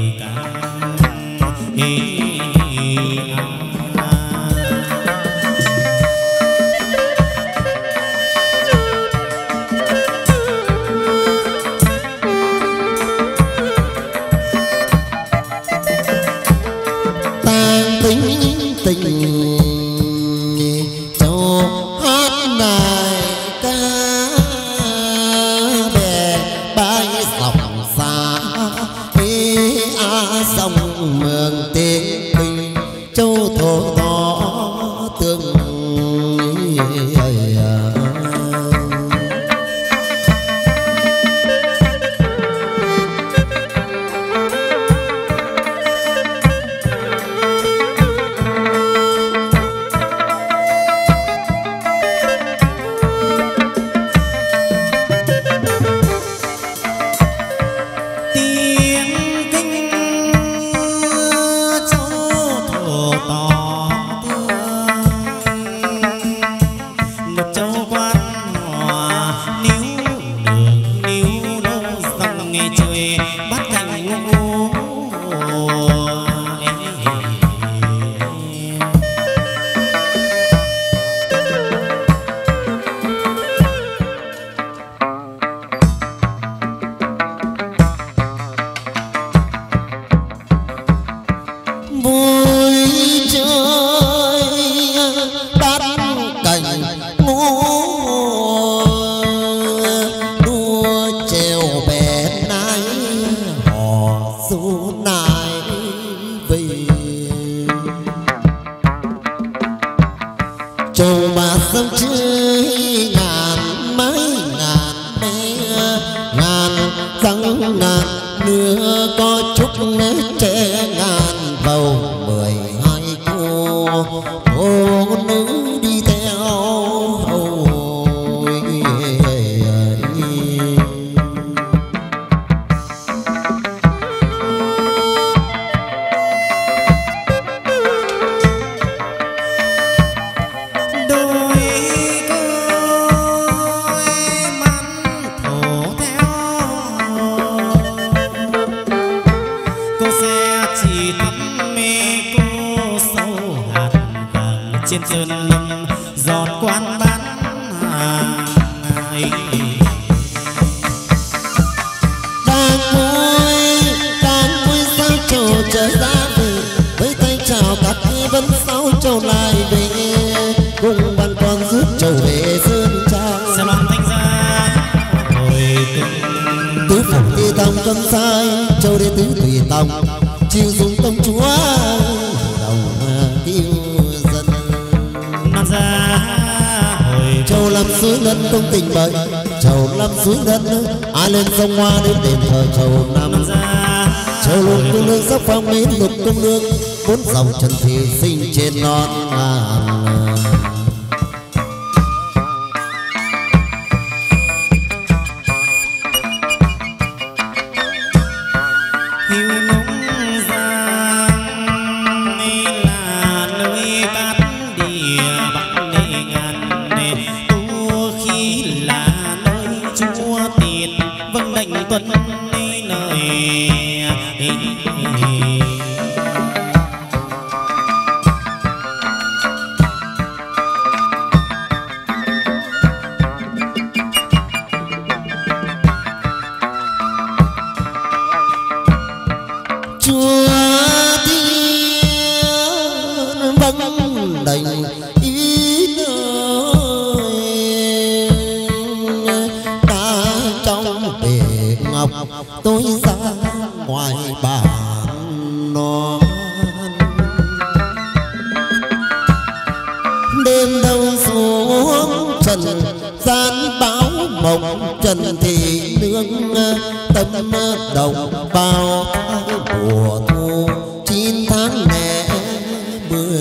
Speaker 3: trên sơn lâm giọt quan bán hàng đang vui sao trầu trở ra về với tay chào các vẫn sáu trầu lại về cùng bạn con rước trầu về sơn trang sẽ loan thanh ra hồi từng
Speaker 2: tứ phục thì tòng cân sai trầu đệ tứ tùy tòng chiêu dùng tông chúa đồng tiêu dân
Speaker 3: ra hồi
Speaker 2: châu làm suối ngân công tình bởi châu làm suối ngân ai lên sông hoa đến đền thờ châu năm châu lục công nương sắc phong mến lục công nương bốn dòng trần thị sinh trên non ngàn
Speaker 3: chúa
Speaker 2: không đành ý nơi đã trong bể ngọc tôi ra ngoài bản non đêm đâu xuống trần gian báo mộng trần thị nương tâm đồng bao mùa thu 9 tháng lẻ 10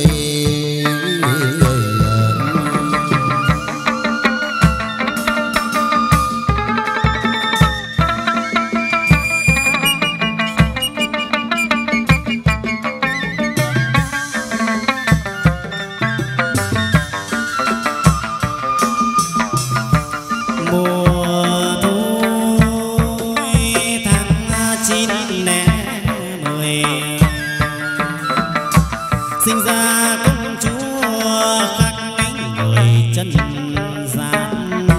Speaker 3: sinh ra công chúa khắc người chân gian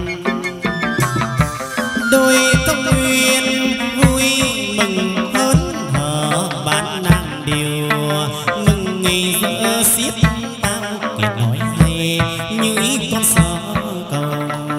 Speaker 3: đôi công nguyên vui mừng hớn hở bán nàng điều mừng ngày giữa xiết bao kiệt nói hay như con sò cầu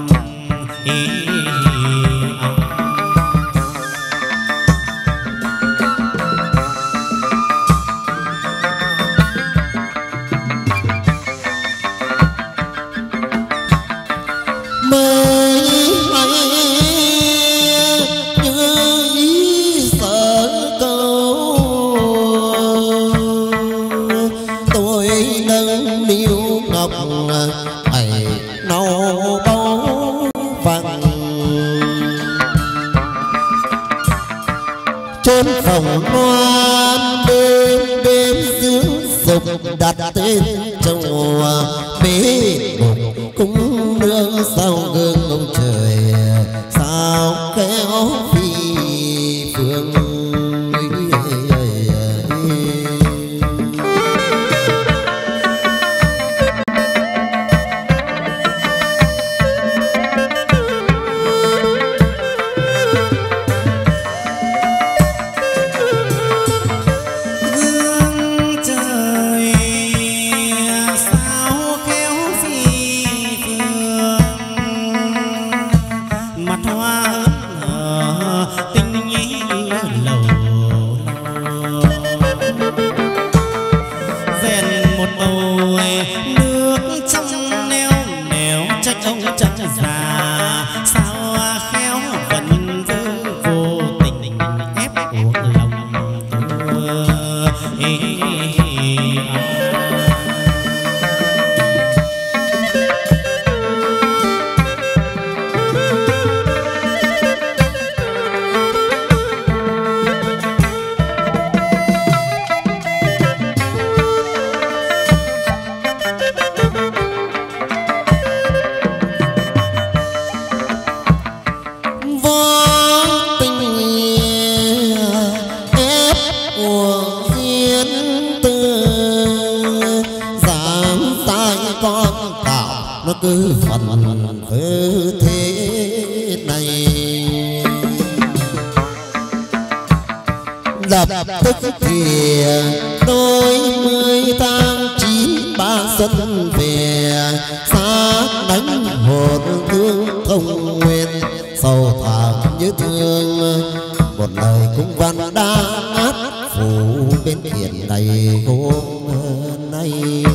Speaker 3: trên phòng loan đêm đêm dưỡng dục đặt tên chùa bế bục cúng nương sao gương ông trời sao khéo phi phương cứ phần hư thế này lập tức thì đôi 10 tháng 9 ba xuân về xác đánh hồn thương thông nguyên sầu thảm như thương một lời cung văn đã ngát phủ bên thiền này hôm nay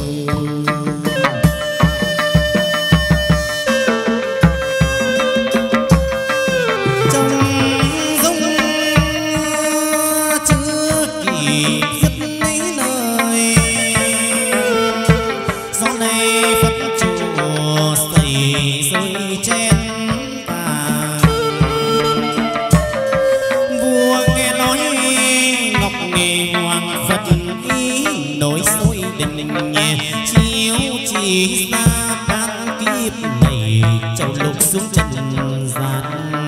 Speaker 3: xuống trần gian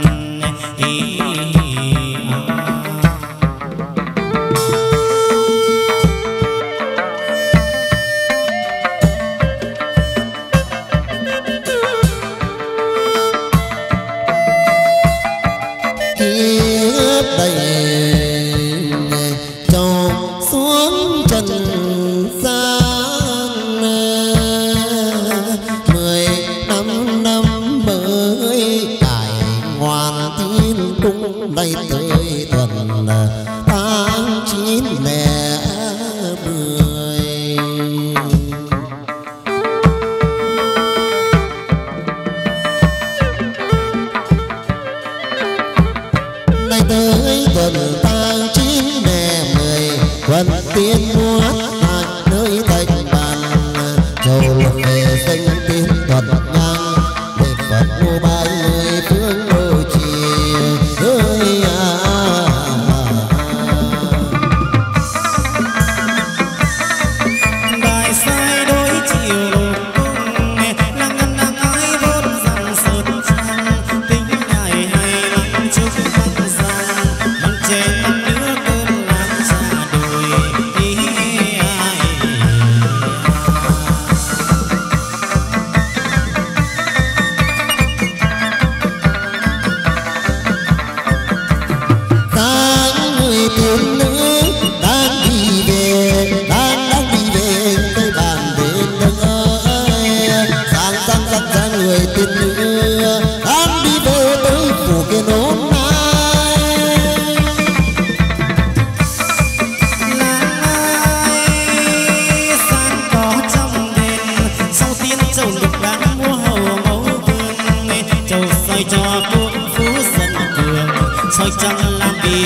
Speaker 2: kiếp đầy cho xuống trần gian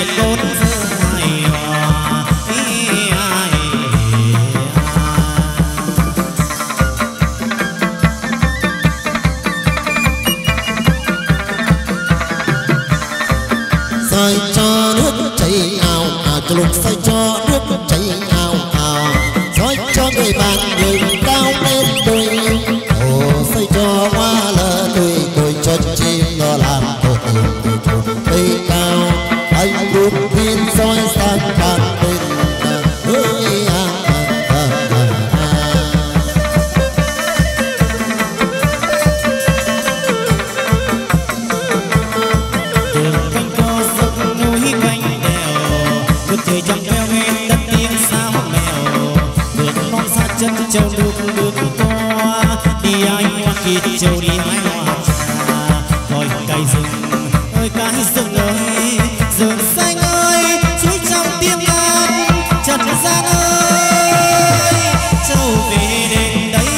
Speaker 3: biệt bốn phương hài hòa
Speaker 2: xoay cho nước chảy ào ào cho lục xoay cho nước chảy ào ào xoay cho người bạn người cao lên đôi xoay cho hoa lỡ đôi đôi cho chim nó làm tổ cây cao anh buộc viên soi sang bàn bên
Speaker 3: châu nước toa đi anh hoa kỳ châu đi hái hoa trà gọi cây rừng ơi cái rừng ơi rừng xanh ơi suối trong tiếng hát trần gian ơi châu về đến đây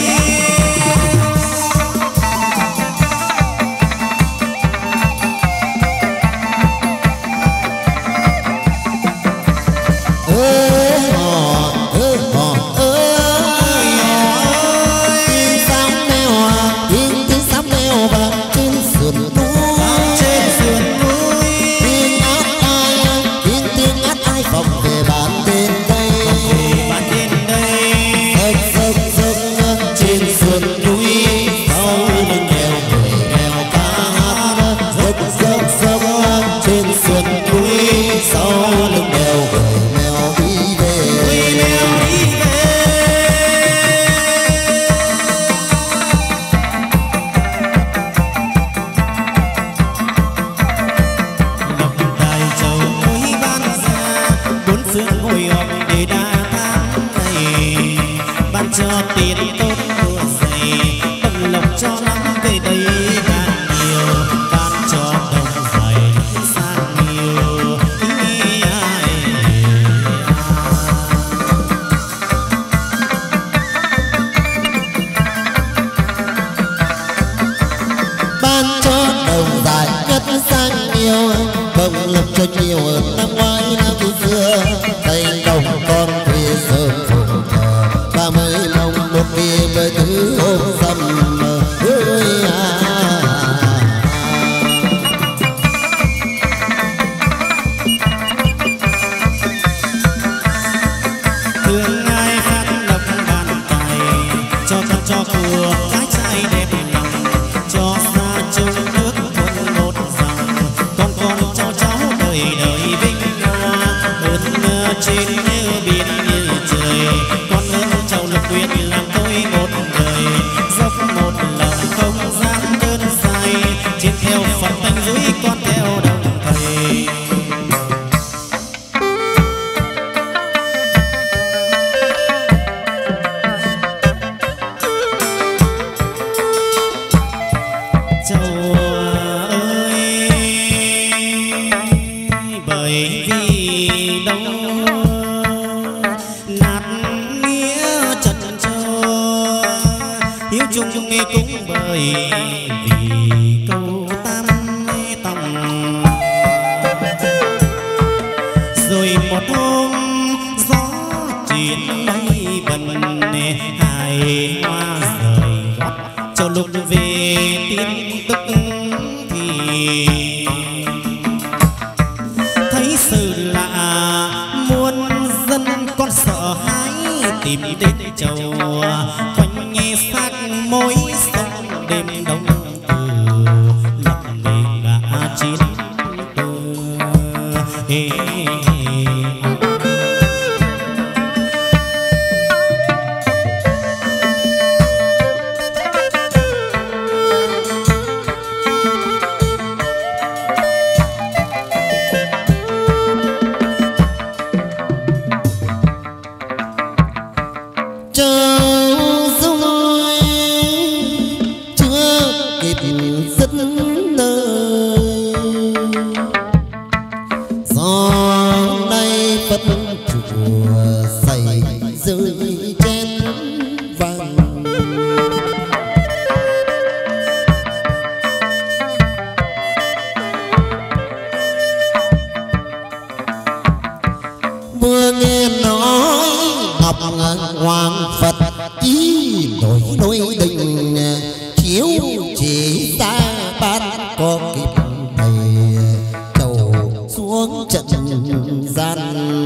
Speaker 2: lối đình chiếu chỉ ra ban có kịp thầy trầu xuống trận gian.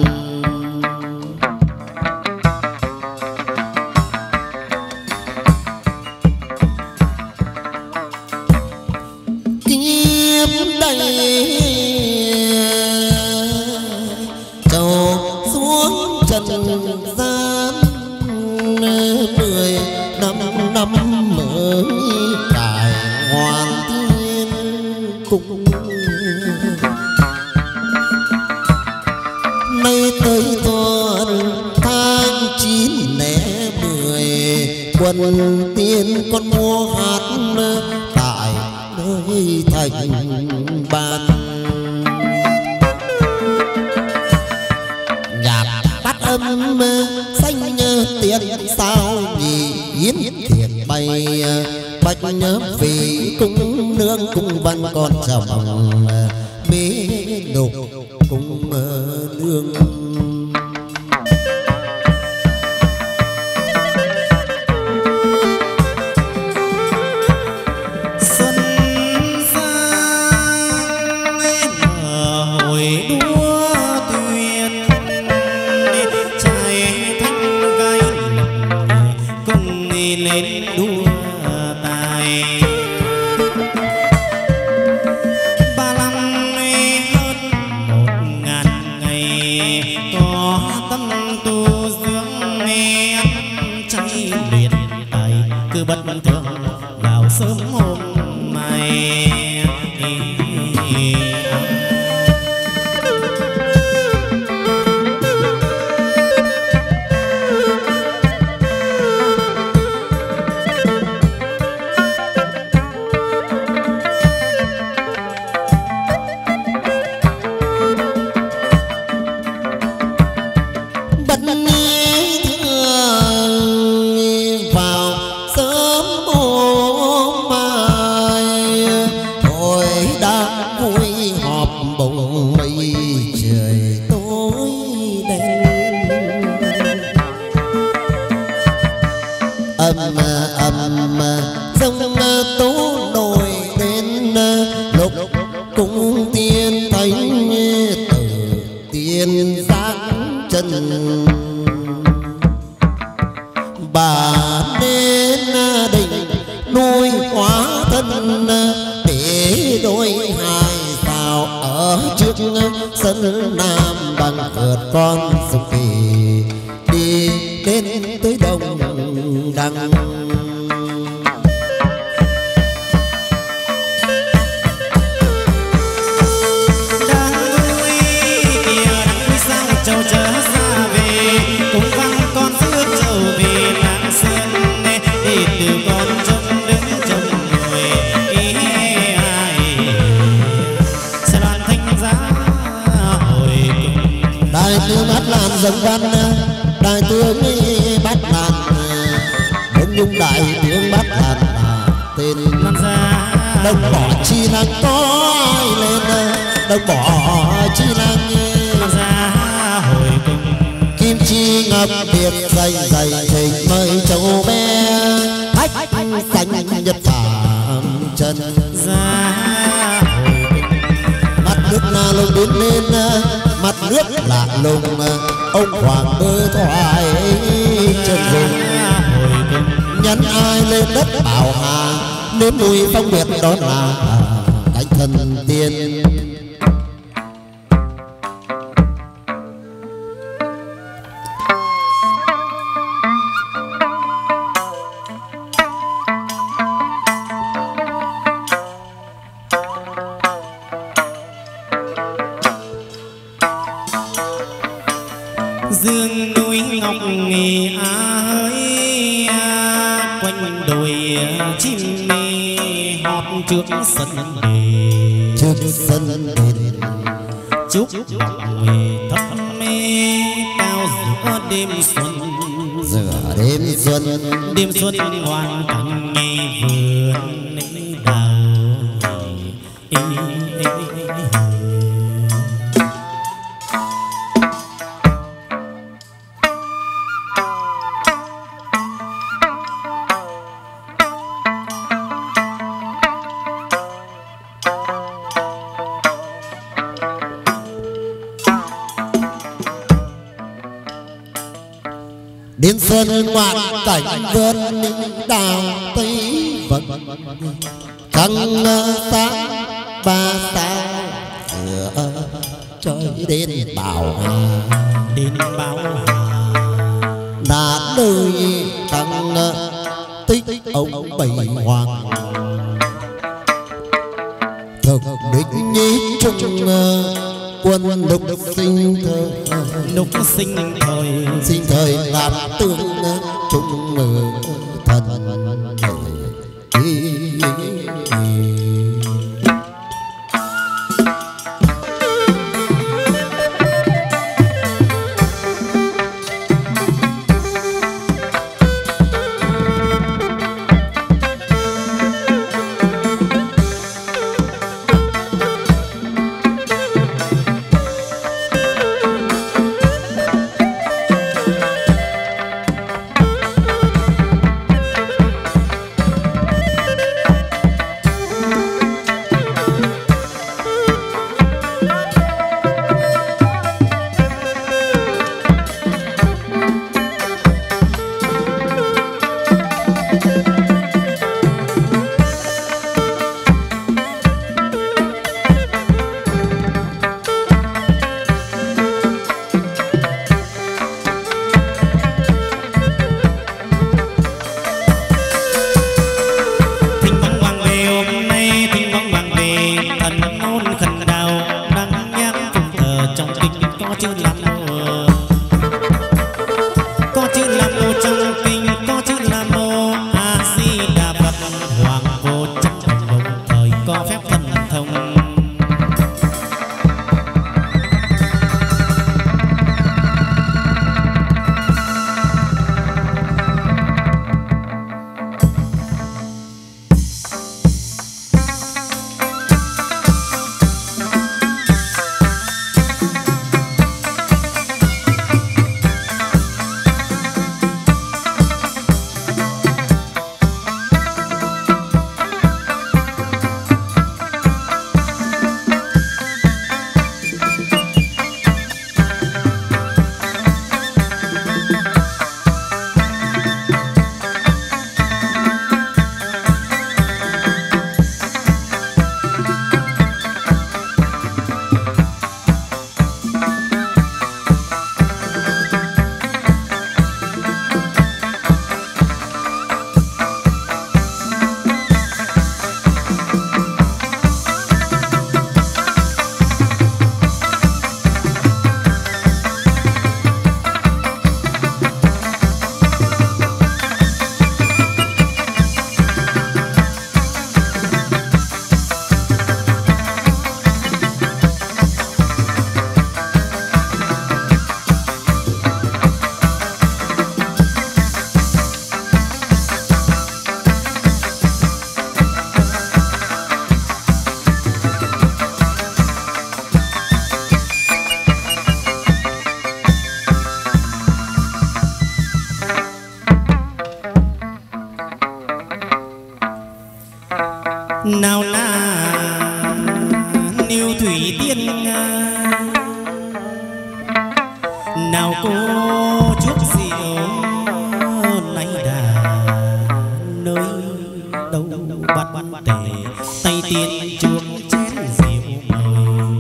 Speaker 2: Năm mới cải hoàn thiên cung nay tới tuần tháng 9 lẻ 10 quân tiên con mua hát tại nơi thành ban. Nhạc bắt âm xanh tiền sao nhị yến thiệt bay bạch nhớ vì cung nương cung văn con chồng mỹ đục cung nương.
Speaker 3: lên đua tài 35 hơn 1000 ngày có tâm tu dưỡng nghe cháy luyện tài cứ bất thường vào sớm hôm mai.
Speaker 2: Dông tố nổi đến lục cung tiên thánh tử tiên giáng chân. Bà nên định nuôi hóa thân để đôi hai sao ở trước sân nam bằng vượt con sông Kỳ đi đến tới đông đăng.
Speaker 3: Châu trở ra về cùng văng con rước châu về làng sen để từ con trông đứng trông ngồi ý ai sẽ đoàn thanh giá hồi cùng.
Speaker 2: Đại tướng bắt làn dần văn đại tướng bắt làn đông nhung đại tướng bắt làn tên
Speaker 3: làm ra
Speaker 2: đông bỏ chi làng có ai lên đông bỏ chi làng
Speaker 3: làm ra hồi cùng.
Speaker 2: Kim chi ngọc việt dày dày trình mây châu bé khách xanh nhật phạm chân
Speaker 3: ra hồi cùng.
Speaker 2: mặt nước là lùng đến lên mặt nước lạ lùng ông hoàng bơ thoại chân dùng nhắn ai lên đất bảo hà nếm mùi phong nguyệt đó là cánh thần tiên.
Speaker 3: Dương núi ngọc nghề ơi quanh đồi chim mê hót trước sân đền
Speaker 2: trước sân đền
Speaker 3: chúc ngọc nghề thấp mê cao giữa đêm xuân đêm xuân ngoan cảnh nghe vườn đào
Speaker 2: xuân ngoạn cảnh vườn đào tây vận trăng sáng ba sao giữa trời đến bảo là nơi tăng tích ông bảy hoàng thực đích nhí trung quân lục sinh thời làm tương trung thần
Speaker 3: nào là niêu thủy tiên nào cô chuốc rượu nay đà nơi đâu bắt tề tay tiên chuốc chén rượu mời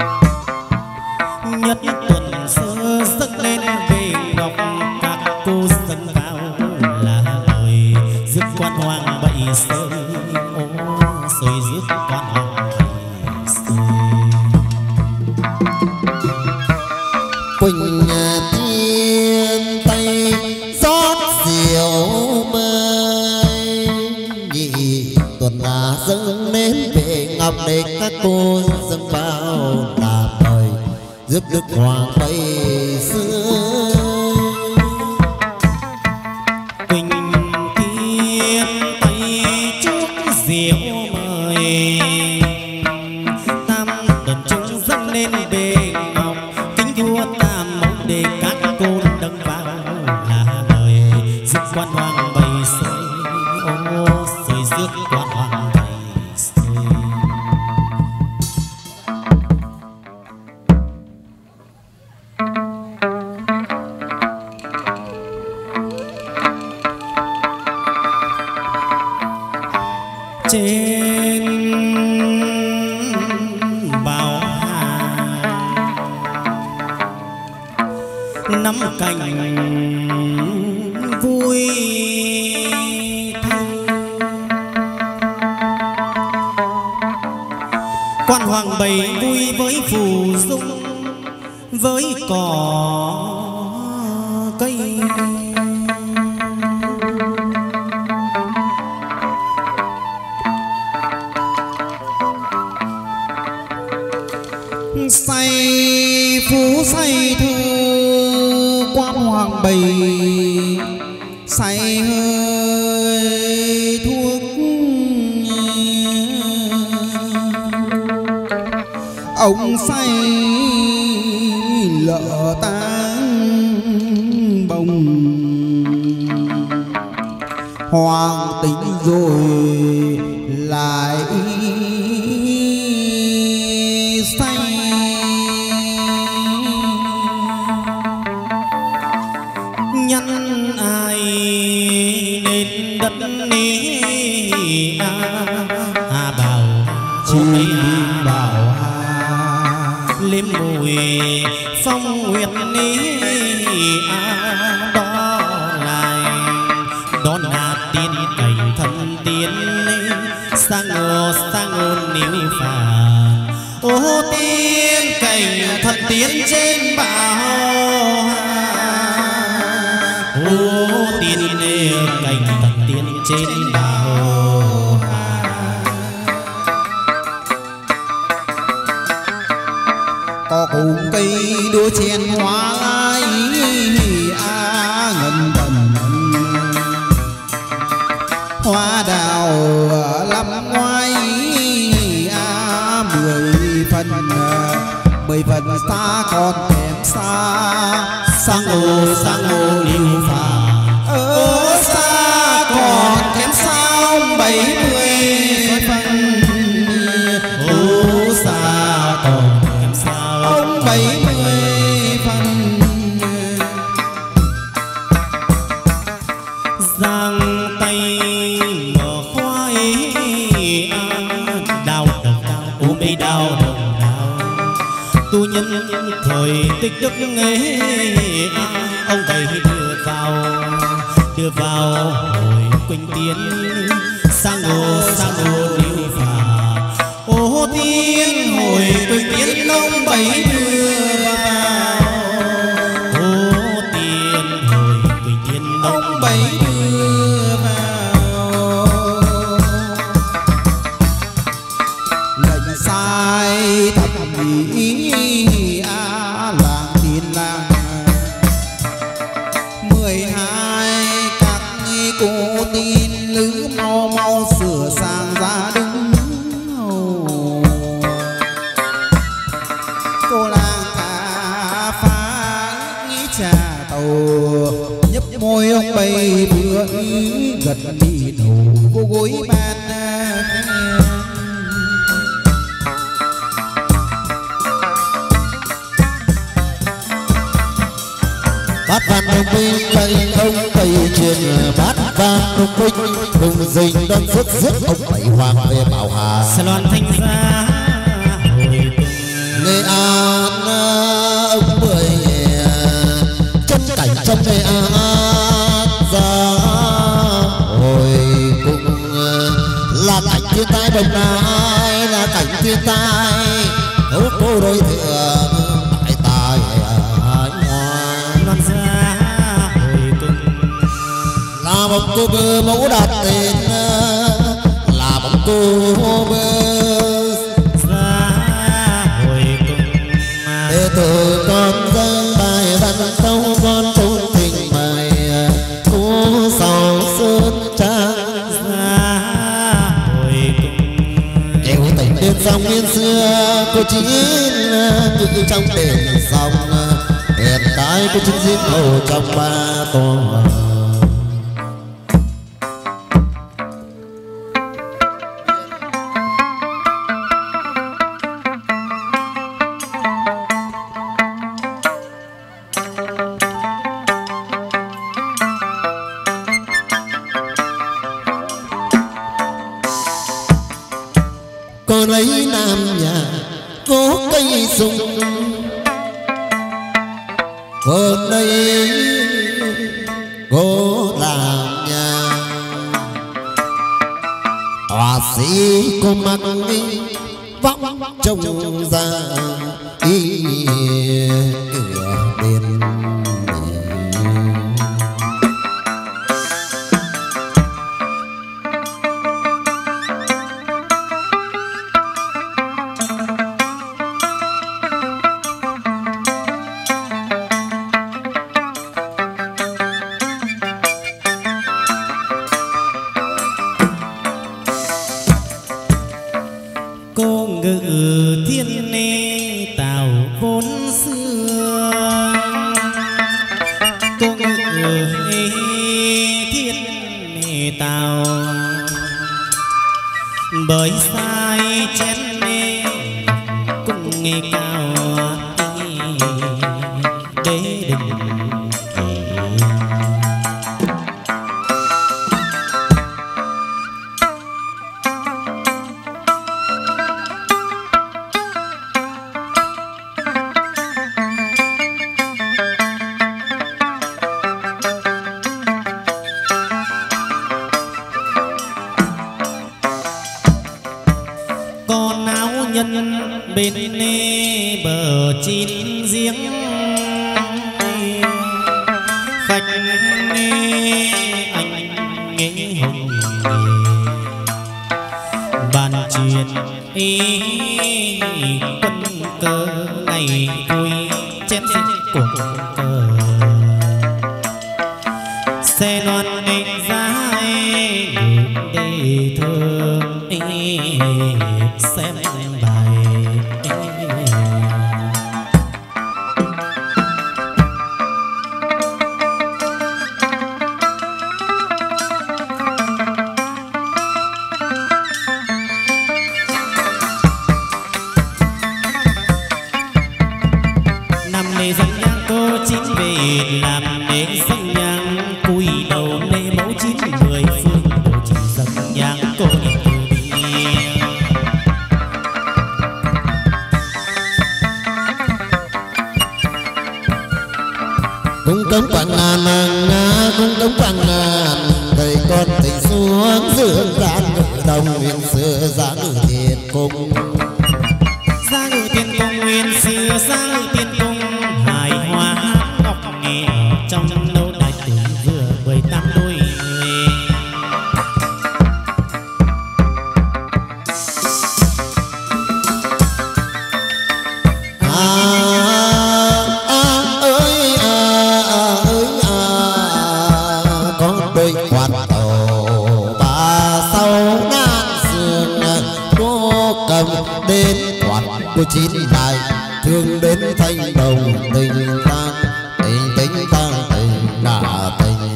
Speaker 3: nhất tuần sơ dâng lên về ngọc các cô sân vào là lời dứt quan hoàng bậy sơi sơi dứt quan hoàng bậy sơi
Speaker 2: Quỳnh tiên tay rót rượu mời nhị tuần là dâng lên về ngọc để các cô dâng vào là mời giúp đức hoàng bày xưa.
Speaker 3: Quỳnh tiên tay chuốc rượu mời tam tuần chúng dâng lên về ngọc kính vua tam mẫu để các cô đấng vào là mời giúp quan hoàng bày sơi ô sơi rước quan hoàng bày sơi. trên bào hà nắm cành vui thơ. Quan hoàng bày vui với phù dung với cỏ cây. Say phú say thư quan hoàng bày say hơi thuốc. Ông say lợ tang bồng hoàng tính rồi lại say. Nhân ai nên đất ní bảo chi bảo liếm mùi phong nguyệt ní đó lại đón là tiên cảnh thần tiên sang ngôn níu phà. Ô tiên cảnh thần tiên trên bảo ô tiên cảnh thần tiên trên bảo. Có cùng cây đua chen hoa lai ngân tần hoa đào năm ngoái 10 phần xa còn kém xa sang ô liêu phà. Ở xa còn kém xa ông 70 phần. Ô xa còn kém xa ông 70 phần. Giang tay mở khoai đau ôm cây đau tu nhân thời tích đức nghề. Ông thầy đưa vào hồi quỳnh tiến sang ô liêu phà. Ô tiên hồi quỳnh tiến ông bảy đưa vào. Ô tiên hồi quỳnh tiến ông bảy đưa vào. Lệnh sai thập ý làng tiên làng 12 các cô tin lữ mau sửa sang ra đứng hầu. Cô làng cà phá nghĩ trà tàu nhấp môi ông bày vừa gật đi đầu cô gối ban. Bát vàng đồng minh bày ông bày truyền bát vàng đồng minh hùng dình đón rước ông bảy hoàng về bảo hà.
Speaker 1: Sài Loan Thanh Gia
Speaker 2: Nghệ An ông bưởi chân cảnh trong Nghệ An ra hồi cùng là cảnh thiên tai Đồng Nai là cảnh thiên tai đấu cô đôi thừa đại tài
Speaker 1: Loan Gia hồi cùng
Speaker 2: là bóng cô bơ mẫu đạt tên là bóng cô bơ đệ tử con dâng bài văn tâu con tôn tình mày cô sầu sơn trang đều tình đêm dòng miền xưa cô chín như trong đền dòng hiện cái cô chín giết hầu trong ba con. ấy nam nhà có cây sung, ở đây có làm nhà họa sĩ có mắt vóc trông ra cửa đền.
Speaker 3: bởi sai chén nê cũng nghe cao đế đình bên nê bờ chín giếng khách nê anh nghe hồng bàn chuyện ý quân cơ ngày vui chém giết cuộc cờ xe loan nê dài để thương xem bài dâng nhang cô chín về làm nế dâng nhang cúi đầu nê mẫu chín mười phương bộ chỉ dâng nhang cô đi từ bi
Speaker 2: cung cấm quảng ngàn cung cấm quảng ngàn thầy con thầy xuống dương gian đồng nguyên xưa giá ngự thiền cung
Speaker 3: giá ngự tiền cung nguyên xưa giá ngự tiền cung hài hòa ngọc nghe trong lâu đại tử vừa 18 đôi người
Speaker 2: có đôi quạt tàu ba sau nan sương đô cầm đến quạt của chín đại thương đến thanh đồng tình tang tình tang tình là tình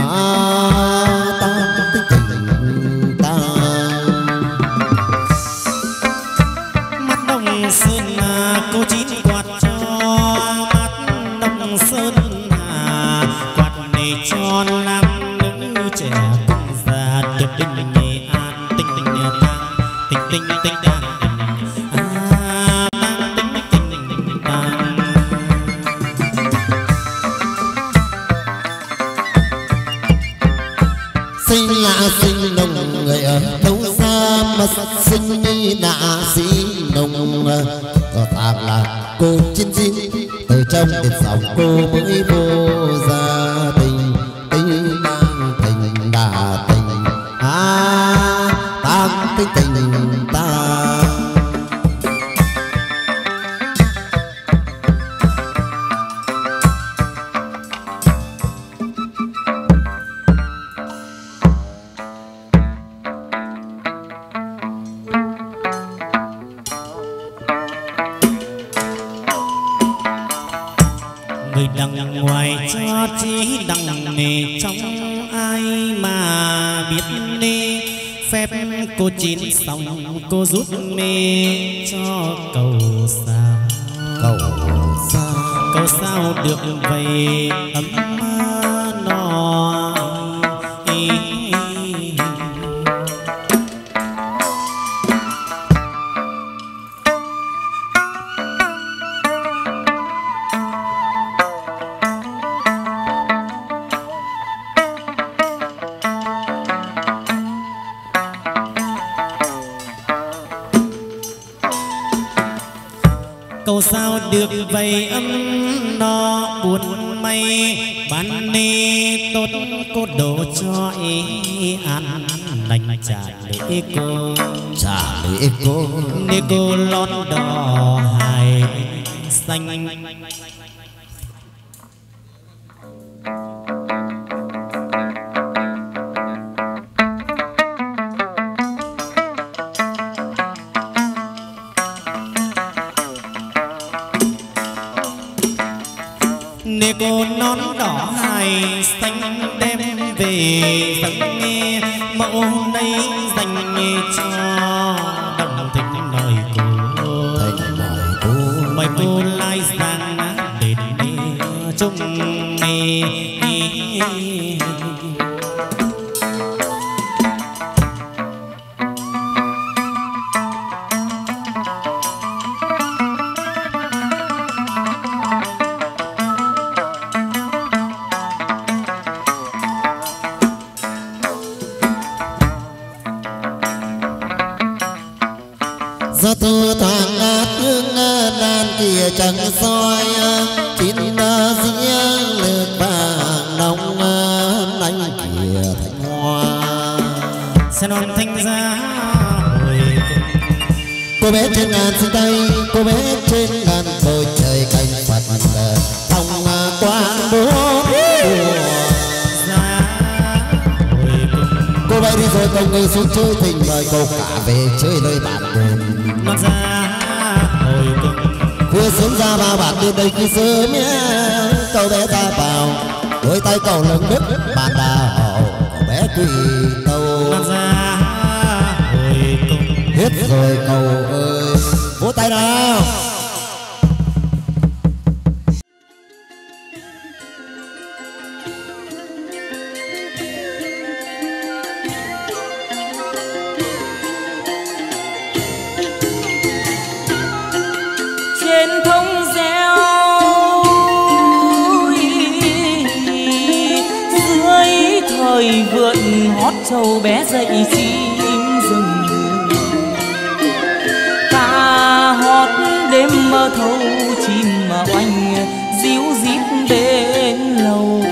Speaker 2: tang tình tang
Speaker 3: mắt đồng sơn cô chín quạt cho mắt đồng sơn quạt này cho nam nữ trẻ cùng già được đình nghệ an tình tình tang tình tình tình tang
Speaker 2: sinh nồng người ở đâu xa mà sinh như nạ xí nồng có tạm là cô chín chín từ trong đền sòng cô mới vô gia tình tình đang tình đà tình tam tình tình ta
Speaker 3: người đằng ngoài cho chỉ đằng nề trong ai mà biết nê phép cô chín xong cô rút mê cho cầu sao cầu sao được về ấm no cầu sao được vậy ấm no buồn mây ban đi tốt cô đồ cho ý ăn lành trả lễ cô để cô lót đỏ hài xanh. Để cô nón đỏ hài xanh đem về dâng nghe mẫu đây dành cho đồng tình mời cô mời cô lai sang đến chung nghe.
Speaker 2: Gió thu thoảng ngát hương đàn kia chẳng soi chín riêng lược vàng nồng anh kia thành hoa
Speaker 3: Sẽ non thanh giá hồi
Speaker 2: cô bé trên ngàn sinh tay cô bé trên ngàn bầu trời cành Phật thông quang bốn cô bé đi rồi công người xuống chơi tình mời cô cả về chơi nơi bạn buồn
Speaker 3: non ra hồi
Speaker 2: khuya sớm ra vào bạn đến đây khi sớm nhé cậu bé ra vào đôi tay cậu lưng đứt bạn đào cậu bé quỳ tàu
Speaker 3: non ra hồi
Speaker 2: hết rồi cậu ơi vỗ tay nào.
Speaker 1: Trên thông reo dưới thời vượn hót trâu bé dậy chim rừng ca hót đêm mơ thâu chim mà oanh díu dít bên lầu.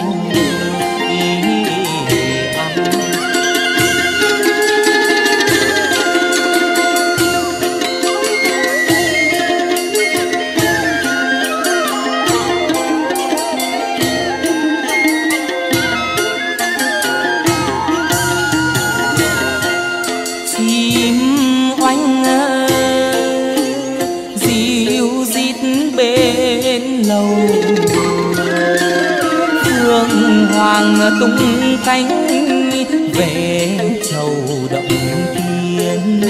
Speaker 1: Phương hoàng tung cánh về châu động tiên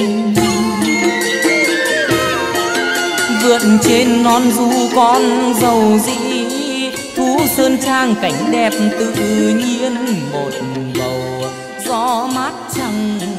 Speaker 1: vượt trên non du con dầu dĩ thú sơn trang cảnh đẹp tự nhiên một bầu gió mát trăng